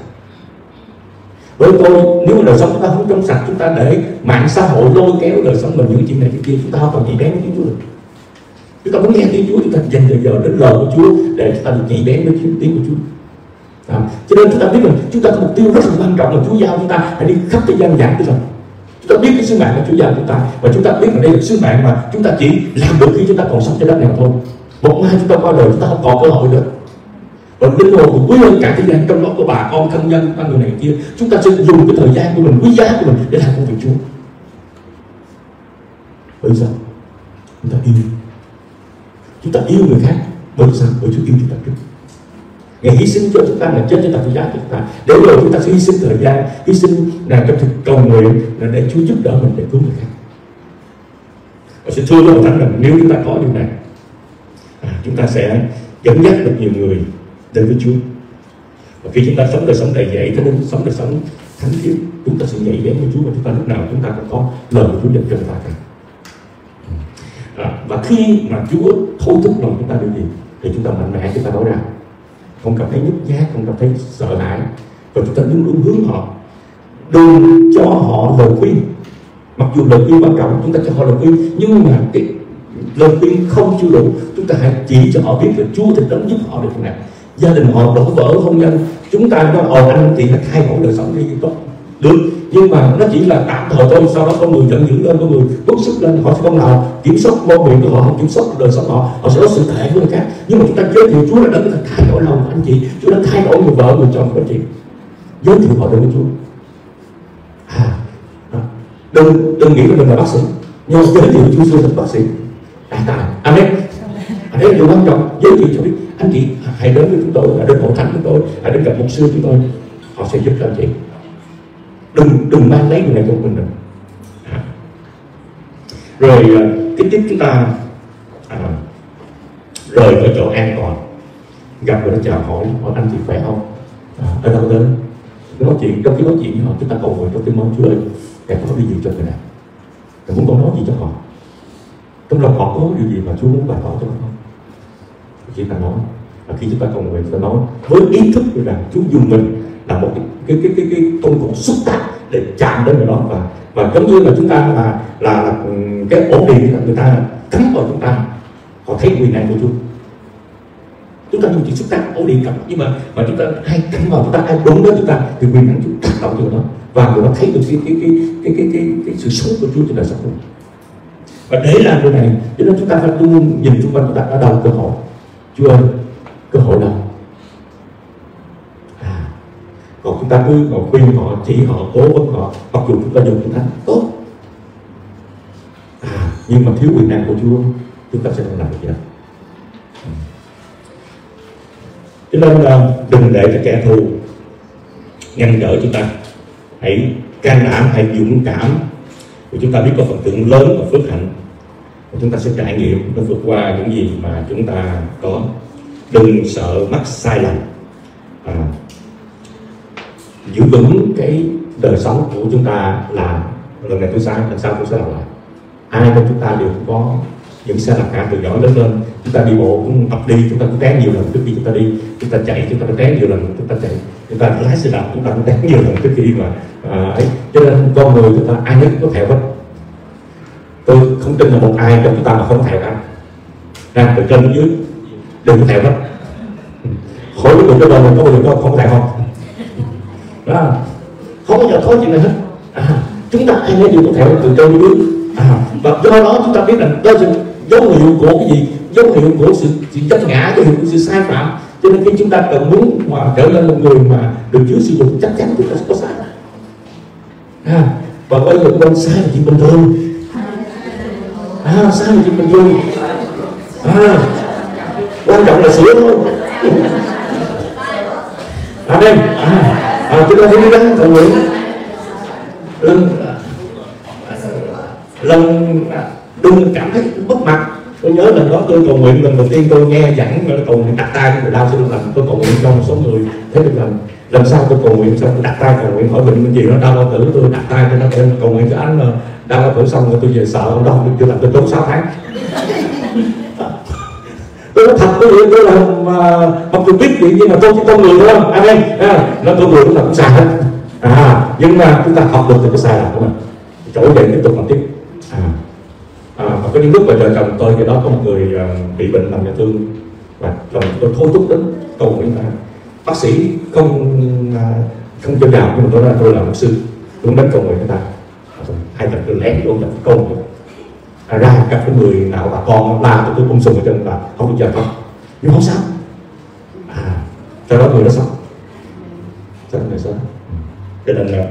Với tôi, nếu mà đời sống chúng ta không trong sạch, chúng ta để mạng xã hội lôi kéo đời sống mình những chuyện này chuyện kia, chúng ta không còn nhạy bén với tiếng Chúa được. Chúng ta muốn nghe tiếng Chúa, chúng ta dành thời giờ đến lời của Chúa để chúng ta được nhạy bén với tiếng của Chúa. Cho nên chúng ta biết rằng chúng ta có mục tiêu rất là quan trọng là Chúa giao chúng ta hãy đi khắp cái dân gian của mình. Chúng ta biết cái sứ mạng mà Chúa giao chúng ta, và chúng ta biết rằng đây là sứ mạng mà chúng ta chỉ làm được khi chúng ta còn sống trên đất này mà thôi. Một ngày chúng ta qua đời chúng ta không còn cơ hội nữa. Và linh hồn của quý hơn cả thế gian, trong đó có bà con thân nhân người này kia, chúng ta sẽ dùng cái thời gian của mình, quý giá của mình để làm công việc Chúa. Bởi sao? Chúng ta yêu người khác. Bởi sao? Bởi Chúa yêu chúng ta trước. Ngài hy sinh cho chúng ta là chết cho tất cả chúng ta, để rồi chúng ta sẽ hy sinh thời gian, hy sinh là trong thực cầu nguyện là để Chúa giúp đỡ mình để cứu người khác. Và sẽ thưa với hội thánh rằng nếu chúng ta có điều này, chúng ta sẽ dẫn dắt được nhiều người đến với Chúa. Và khi chúng ta sống đời sống đầy dạy, thế nên sống đời sống thánh khiết, chúng ta sẽ nhạy bén với Chúa, và chúng ta lúc nào chúng ta cũng có lời của Chúa dành cho chúng ta cả. Và khi mà Chúa thôi thúc lòng chúng ta điều gì thì chúng ta mạnh mẽ chúng ta nói ra, không cảm thấy nhút nhát, không cảm thấy sợ hãi, và chúng ta luôn luôn hướng họ đừng cho họ lời khuyên. Mặc dù lời khuyên quan trọng, chúng ta cho họ lời khuyên, nhưng mà cái lời khuyên không chưa đủ. Chúng ta hãy chỉ cho họ biết là Chúa thích đến giúp họ được thế nào. Gia đình họ đổ vỡ hôn nhân, chúng ta nói anh chị hãy thay đổi đời sống đi tốt được, nhưng mà nó chỉ là tạm thời thôi. Sau đó con người giận dữ lên, con người bức xúc lên, họ sẽ không nào kiểm soát môi miệng của họ, không kiểm soát đời sống họ sẽ có sự thẹn với người khác. Nhưng mà chúng ta giới thiệu Chúa là đấng có thể thay đổi lòng của anh chị. Chúa đã thay đổi người vợ người chồng của anh chị. Giới thiệu họ đến với Chúa. Đừng nghĩ là mình là bác sĩ, nhưng mà giới thiệu Chúa là bác sĩ đại tài. Amen. Đây là điều quan trọng. Giới thiệu cho biết anh chị hãy đến với chúng tôi, hãy đến hội thánh chúng tôi, hãy đến gặp mục sư chúng tôi, họ sẽ giúp cho anh chị. Đừng mang lấy người này của mình được. Rồi cái tiếp chúng ta rời khỏi chỗ an toàn, gặp người ta chào hỏi anh chị khỏe không, ở đâu đến, nói chuyện. Trong cái nói chuyện với họ chúng ta cầu nguyện trong cái mong Chúa ơi, Ngài có điều gì cho người này, Ngài muốn con nói gì cho họ, trong lòng họ có điều gì mà Chúa muốn bày tỏ cho họ không. Chỉ ta nói, và khi chúng ta cầu nguyện ta nói với ý thức rằng Chúa dùng mình là một cái công cụ xúc tác để chạm đến người đó, và giống như là chúng ta là cái ổn định, người ta cắn vào chúng ta, họ thấy quyền năng của Chúa. Chúng ta chỉ xúc tác ổn định cắn, nhưng mà chúng ta ai cắn vào chúng ta, ai đúng đến chúng ta thì quyền năng Chúa tác động cho người đó, và người đó thấy được cái sự sống của Chúa trên đời sống của mình. Và để làm điều này, cho nên chúng ta phải luôn nhìn xung quanh chúng ta ở đâu cơ hội. Chúa ơi, cơ hội đâu? Còn chúng ta cứ khuyên họ, chỉ họ, cố vấn họ, mặc dù chúng ta dùng tiếng Thánh tốt, nhưng mà thiếu quyền năng của Chúa, chúng ta sẽ không làm được gì đâu. Cho nên đừng để cho kẻ thù ngăn trở chúng ta. Hãy can đảm, hãy dũng cảm, và chúng ta biết có phần thưởng lớn và phước hạnh, và chúng ta sẽ trải nghiệm nó vượt qua những gì mà chúng ta có. Đừng sợ mắc sai lầm, giữ vững cái đời sống của chúng ta. Là lần này tôi sai, lần sau tôi sẽ làm lại. Ai trong chúng ta đều có những sai lầm cả, từ nhỏ lớn lên. Chúng ta đi bộ cũng tập đi, chúng ta cũng té nhiều lần trước khi chúng ta đi. Chúng ta chạy, chúng ta cũng té nhiều lần chúng ta chạy. Chúng ta lái xe đạp, chúng ta cũng té nhiều lần trước khi mà ấy. Cho nên con người chúng ta ai nhất có thẹo hết. Tôi không tin là một ai trong chúng ta mà không thẹo cả. Từ trên đến dưới đừng có thẹo hết. Hỏi cái tụi cái mình có bao giờ không thẹo không? Đó, không bao giờ có chuyện này hết. Chúng ta ai nấy đều có thẹo từ trên đến dưới. Và do đó chúng ta biết rằng đó là dấu hiệu của cái gì? Dấu hiệu của sự chấp ngã, dấu hiệu của sự sai phạm. Cho nên khi chúng ta cần muốn mà trở nên một người mà được Chúa sử dụng, chắc chắn chúng ta sẽ có sai. Và bây giờ con sai là chuyện bình thường. Sai là chuyện bình thường. Quan trọng là sửa thôi. Amen. Chúng ta phải đi đến cầu nguyện. Lần đừng cảm thấy bất mặt. Tôi nhớ lần đó tôi cầu nguyện lần đầu tiên tôi nghe giảng cầu nguyện đặt tay người đau sẽ được lành. Tôi cầu nguyện cho một số người thấy được lành. Lần sau tôi cầu nguyện xong tôi đặt tay cầu nguyện hỏi bệnh gì nó đau bao tử, tôi đặt tay cho nó cầu nguyện cho anh đau bao tử xong rồi tôi về sợ không đau chưa làm tôi trốn 6 tháng. Tôi nói thật tôi làm mặc dù biết gì nhưng mà tôi chỉ con người thôi. Amen. Nó con người cũng là cũng sai hết. Nhưng mà chúng ta học được từ cái sai lầm của mình, trỗi dậy tiếp tục làm tiếp. Và có những lúc mà vợ chồng tôi cái đó có một người bị bệnh nằm nhà thương, và lòng tôi thôi thúc đến cầu nguyện bác sĩ không cho vào, nhưng mà tôi là mục sư, tôi đến cầu nguyện người ta. Hai lần tôi lén luôn là câu ra gặp cái người nào bà con la tôi không sùng ở chân là không được chờ không, nhưng không sao. Sau đó người đó sống, sau đó người sống. Cho nên là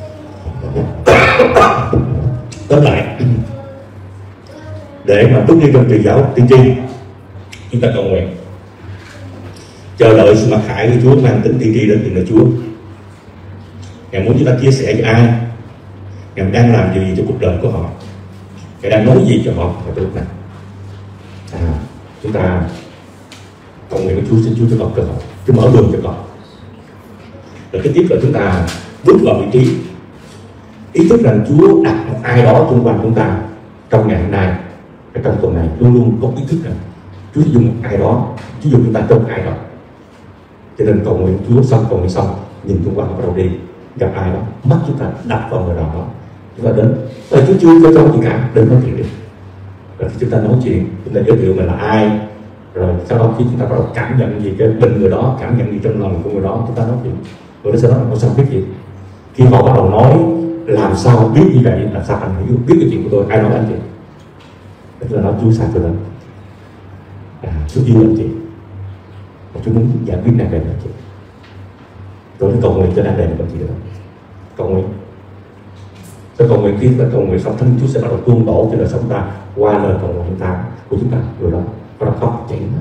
tóm lại, để mà bước đi trong truyền giáo tiên tri, chúng ta cầu nguyện, chờ đợi sự mặc khải của Chúa mang tính tiên tri đến từ Chúa. Ngài muốn chúng ta chia sẻ với ai, Ngài đang làm gì cho cuộc đời của họ, Ngài đang nói gì cho họ vào lúc này. Chúng ta cầu nguyện với Chúa, xin Chúa cho con cơ hội, Chúa mở đường cho con. Rồi cái tiếp là chúng ta bước vào vị trí, ý thức rằng Chúa đặt một ai đó xung quanh chúng ta trong ngày hôm nay, trong tuần này, luôn luôn có ý thức rằng Chúa dùng một ai đó, Chúa dùng chúng ta trong ai đó. Cho nên cầu nguyện Chúa xong, cầu nguyện xong, nhìn xung quanh bắt đầu đi, gặp ai đó, mắt chúng ta đặt vào người nào đó, chúng ta đến, Chúa chưa cho gì cả, đến nói chuyện đi. Rồi khi chúng ta nói chuyện, chúng ta giới thiệu mình là ai, rồi sau đó khi chúng ta bắt đầu cảm nhận gì cái bệnh người đó, cảm nhận gì trong lòng của người đó, chúng ta nói chuyện. Rồi sau đó là sao biết gì? Khi họ bắt đầu nói, làm sao biết như vậy, làm sao anh hiểu biết cái chuyện của tôi, ai nói anh chị? Tức là nói Chúa sai tôi đó. Chúa yêu anh chị, Chúa muốn giải quyết nạn đề anh chị. Tôi cầu nguyện cho nạn đề của anh chị được không? Cầu nguyện. Tôi cầu nguyện khi ta cầu nguyện xong, Thánh Chúa sẽ bắt đầu tuôn đổ cho đời sống ta qua lời cầu nguyện của chúng ta, người đó bắt đầu khóc chảy nữa.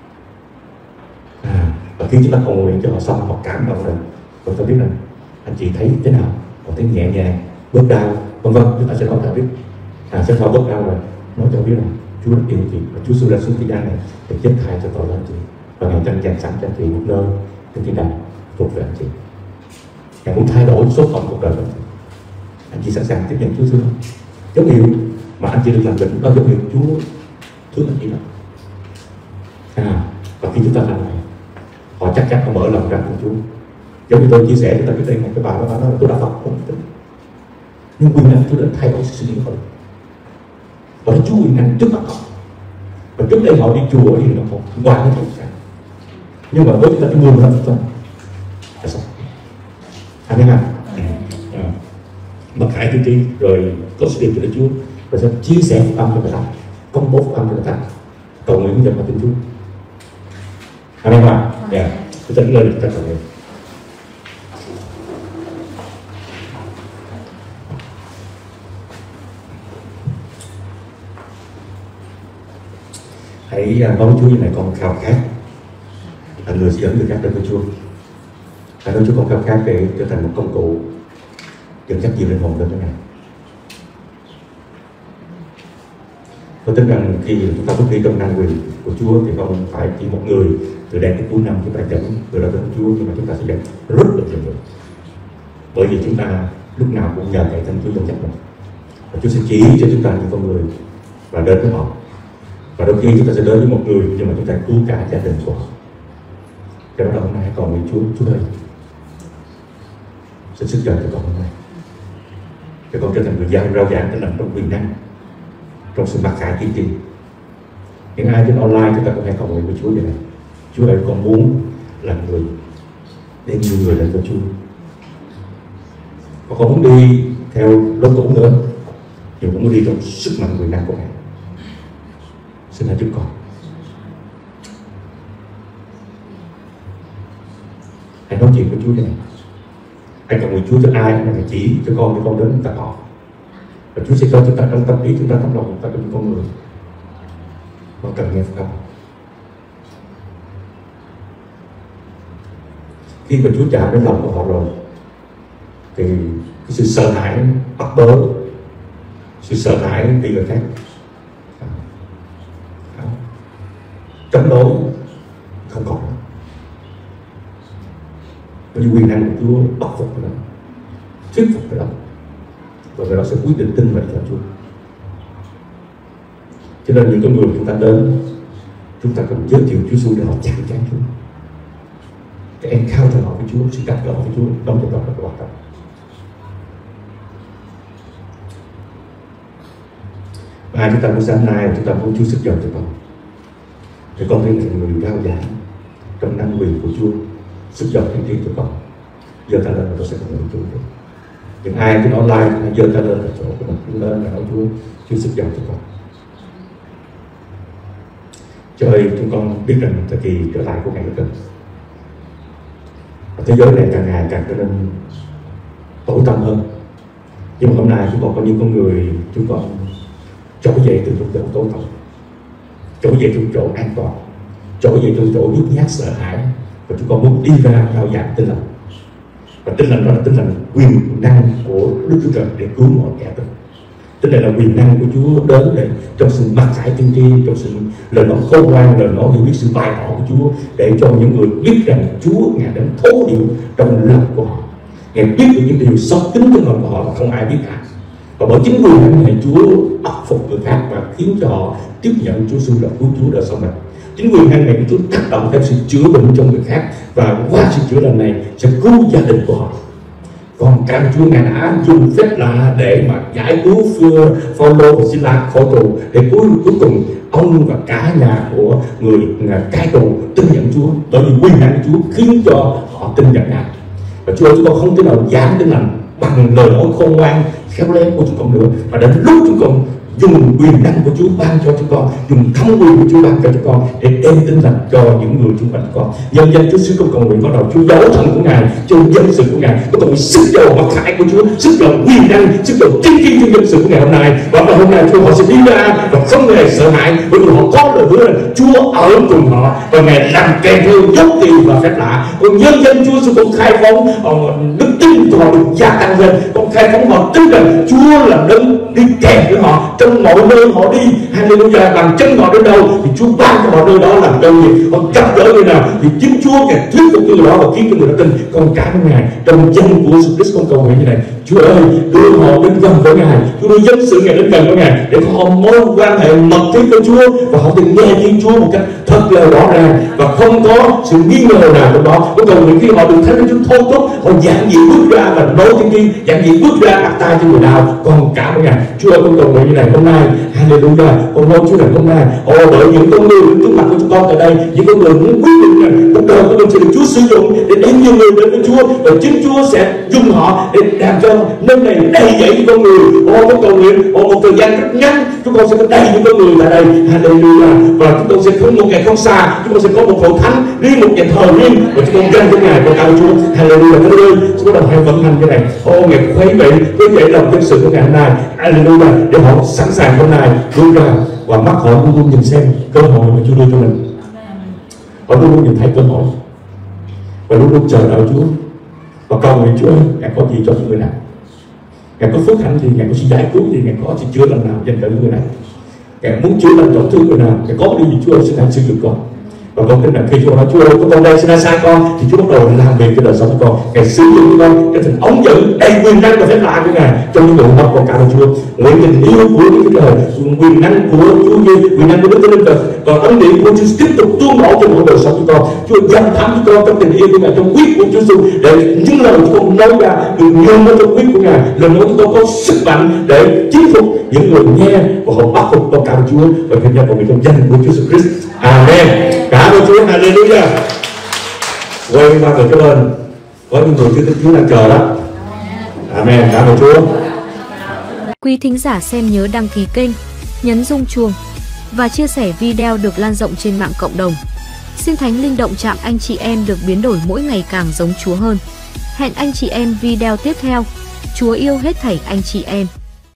Và khi chúng ta cầu nguyện cho họ xong, họ cảm động rồi, rồi tôi biết rằng anh chị thấy thế nào, họ thấy nhẹ nhàng, bớt đau, vân vân, chúng ta sẽ nói cho biết, sẽ khỏi bớt đau rồi, nói cho biết rằng Chúa rất yêu chị và Chúa xui ra xuống thế gian này để chết thay cho tội lỗi anh chị, và Ngài đang dành sẵn cho anh chị một nơi trên thiên đàng thuộc về anh chị. Ngài muốn thay đổi số phận cuộc đời của anh chị sẵn sàng tiếp nhận Chúa xưa không? Dấu hiệu mà anh chị được làm định đó, dấu hiệu Chúa thương anh chị đó. Và khi chúng ta làm này, họ chắc chắn họ mở lòng ra của Chúa. Giống như tôi chia sẻ cho ta biết đây một cái bà đó nói là tôi đã Phật không tin, nhưng quyền năng Chúa đã thay đổi sự suy nghĩ của họ. Và Chúa quyền năng trước mặt họ. Và trước đây họ đi chùa thì nó không ngoài cái thầy cả, nhưng mà với chúng ta cái 10% thôi là sao? Anh thấy không? Mặc khải tư tri rồi có sự điều cho Chúa, rồi sẽ chia sẻ phúc âm cho người ta, công bố phúc âm cho người ta, cầu nguyện dần vào tin Chúa. Anh em ạ? Chúng ta lên chúng ta cầu nguyện. Hãy nói với Chúa như này: con khao khát, là người sẽ dẫn người khác đến với Chúa. Hãy nói Chúa con khao khát để trở thành một công cụ dẫn dắt nhiều linh hồn đến với Ngài. Tôi tin rằng khi chúng ta bước đi trong năng quyền của Chúa thì không phải chỉ một người từ đây đến cuối năm chúng ta dẫn người đó đến Chúa, nhưng mà chúng ta sẽ dẫn rất là nhiều người, bởi vì chúng ta lúc nào cũng nhờ cậy Thánh Chúa dẫn dắt mình, và Chúa sẽ chỉ cho chúng ta những con người và đến với họ. Và đôi khi chúng ta sẽ đến với một người nhưng mà chúng ta cứu cả gia đình của họ. Cho đó hôm nay hãy cầu nguyện Chúa ơi, xin sức giàu cho con hôm nay, cho con trở thành người rao giảng để làm trong quyền năng, trong sự mặc khải tiên tri. Những ai trên online chúng ta cũng hãy cầu nguyện với Chúa vậy này: Chúa ơi, con muốn là người đem nhiều người đến với Chúa. Con không muốn đi theo lối cũ nữa, nhưng cũng muốn đi trong sức mạnh quyền năng của Ngài. Xin hãy giúp con. Hãy nói chuyện với Chúa vậy này. Hãy cầu nguyện Chúa cho ai Ngài chỉ cho con đến gặp họ. Và Chúa sẽ cho chúng ta trong tâm trí chúng ta, trong lòng chúng taเป็นcon người mà cần nghe phúc âm. Khi mà Chúa chạm đến lòng của họ rồi thì cái sự sợ hãi bắt bớ, sự sợ hãi vì người khác, chống đối không còn nữa. Bởi vì quyền năng của Chúa bắt phục cái đó, thuyết phục cái đó, và người đó sẽ quyết định tin vào cho Chúa. Cho nên những con người chúng ta đến, chúng ta cần giới thiệu Chúa Giêsu để họ chạm trán Chúa, để encounter họ với Chúa, sự gặp gỡ với Chúa, đóng cho đó là quan trọng. Và chúng ta muốn sáng nay chúng ta muốn Chúa sức giàu cho con, để con thấy là người rao giảng trong năng quyền của Chúa, sức giàu thiên thiên cho con. Giờ ta lên là tôi sẽ cầu nguyện Chúa. Những ai trên online giờ ta lên là chỗ của mình, chúng lên là nói Chúa sức giàu cho con. Cho ơi, chúng con biết rằng thời kỳ trở lại của Ngài rất gần. Và thế giới này càng ngày càng trở nên tối tăm hơn. Nhưng mà hôm nay chúng con có những con người, chúng con trỗi dậy từ trong chỗ tối tăm, trỗi dậy trong chỗ an toàn, trỗi dậy trong chỗ nhút nhát sợ hãi, và chúng con muốn đi ra rao giảng tin lành. Và tin lành đó là tin lành quyền năng của Đức Chúa Trời để cứu mọi kẻ tin. Tin này là quyền năng của Chúa đến để trong sự mặc khải tiên tri, trong sự lời nói khôn ngoan, lời nói hiểu biết, sự bày tỏ của Chúa, để cho những người biết rằng Chúa Ngài đến thấu hiểu trong lòng của họ. Ngài biết được những điều sâu kín trong lòng của họ mà không ai biết cả. Và bởi chính quyền năng này Chúa bắt phục người khác và khiến cho họ tiếp nhận Chúa Giêsu là cứu Chúa đời sau mình. Chính quyền năng này của Chúa tác động theo sự chữa bệnh trong người khác, và qua sự chữa lành này sẽ cứu gia đình của họ. Còn cả Chúa Ngài đã dùng phép lạ để mà giải cứu Phaolô và Silas khỏi tù, để cuối cùng ông và cả nhà của người cai tù tin nhận Chúa, bởi vì quyền năng của Chúa khiến cho họ tin nhận Ngài. Và Chúa ơi, chúng con không thể nào dám tin lành bằng lời nói khôn ngoan khéo léo của chúng con nữa, mà đến lúc chúng con dùng quyền năng của Chúa ban cho chúng con, dùng thâm quyền của Chúa ban cho chúng con để đem tin lành cho những người xung quanh con. Nhân danh Chúa xin con cầu nguyện, bắt đầu Chúa giấu thần của Ngài trên dân sự của Ngài, có cầu nguyện sức dầu mặc khải của Chúa, sức dầu quyền năng, sức dầu tiên tri trên dân sự của Ngài hôm nay. Và hôm nay Chúa họ sẽ đi ra và không hề sợ hãi, bởi vì họ có lời hứa là Chúa ở cùng họ và Ngài làm kèm theo dấu kỳ và phép lạ. Còn nhân danh Chúa xin con khai phóng đức tin của họ được gia tăng lên, con khai phóng họ tin rằng Chúa là đấng đi kèm với họ trong mọi nơi họ đi. Hallelujah, bằng chân họ đến đâu thì Chúa ban cho họ nơi đó làm công việc. Họ gặp gỡ người nào thì chính Chúa Ngài thuyết phục người đó và khiến cho người đó tin. Con cảm ơn Ngài trong danh của Jesus Christ con cầu nguyện như này. Chúa ơi, đưa họ đến gần với Ngài, Chúa đưa dân sự Ngài đến gần với Ngài để họ mối quan hệ mật thiết với Chúa và họ từng nghe tiếng Chúa một cách thật là rõ ràng và không có sự nghi ngờ nào trong đó. Con cầu nguyện khi họ được thấy Chúa thôi thúc, họ giảng dị bước ra và nói tiếng đi, giảng dị bước ra đặt tay cho người nào. Con cảm ơn Ngài. Chúa ơi, con cầu nguyện như này hôm nay, hallelujah, con nói Chúa rằng hôm nay, bởi những con người đứng trước mặt của chúng con tại đây, những con người muốn quyết định rằng cuộc đời của mình sẽ được Chúa sử dụng để đem nhiều người đến với Chúa, và chính Chúa sẽ dùng họ để làm cho nơi này đầy dẫy những con người. Con cầu nguyện một thời gian rất ngắn chúng con sẽ có đầy những con người tại đây, hallelujah, và chúng con sẽ không một ngày không xa, chúng con sẽ có một hội thánh riêng, một nhà thờ riêng và chúng con dâng cho Ngài. Con cảm ơn Chúa, hallelujah. Chúa ơi, chúng con đồng hành vận hành cái này. Ngài khuấy vậy lòng dân sự của Ngài hôm nay, hallelujah, để họ sẵn sàng hôm nay bước ra và mắt họ luôn luôn nhìn xem cơ hội mà Chúa đưa cho mình. Họ luôn luôn nhìn thấy cơ hội và luôn luôn chờ đợi Chúa và cầu nguyện Chúa ơi, Ngài có gì cho những người này, Ngài có phước hạnh gì, Ngài có sự giải cứu gì, Ngài có sự chữa lành nào dành cho những người này, Ngài muốn chữa lành tổn thương người nào, Ngài có điều gì Chúa ơi, xin Ngài sử dụng con. Và con tin rằng khi Chúa nói Chúa ơi, con đây xin sai con, thì Chúa bắt đầu làm việc cái đời sống của con. Ngài sử dụng con trở thành ống dẫn đầy quyền năng và phép lạ của Ngài trong những người hấp con cảm ơn Chúa. Nguyện tình yêu của Đức Chúa Trời, quyền năng của Chúa Giêsu, quyền năng của Đức Thánh Linh, còn ân điển của Chúa tiếp tục tuôn đổ trên mỗi đời sống của con. Chúa dâng thắm cho con trong tình yêu của Ngài, trong huyết của Chúa Giêsu, để những lời của con nói ra được nhân ở trong huyết của Ngài. Lời nói của con có sức mạnh để chinh phục những người nghe và họ bắt phục con cảm ơn Chúa và thiên nhân của mình trong danh của Chúa Jesus Christ. Amen. Cảm ơn Chúa, hallelujah. Quay qua người cái bên, có những người chưa tin Chúa đang chờ đó. Amen. Cảm ơn Chúa. Quý thính giả xem nhớ đăng ký kênh, nhấn rung chuông và chia sẻ video được lan rộng trên mạng cộng đồng. Xin Thánh Linh động chạm anh chị em được biến đổi mỗi ngày càng giống Chúa hơn. Hẹn anh chị em video tiếp theo. Chúa yêu hết thảy anh chị em.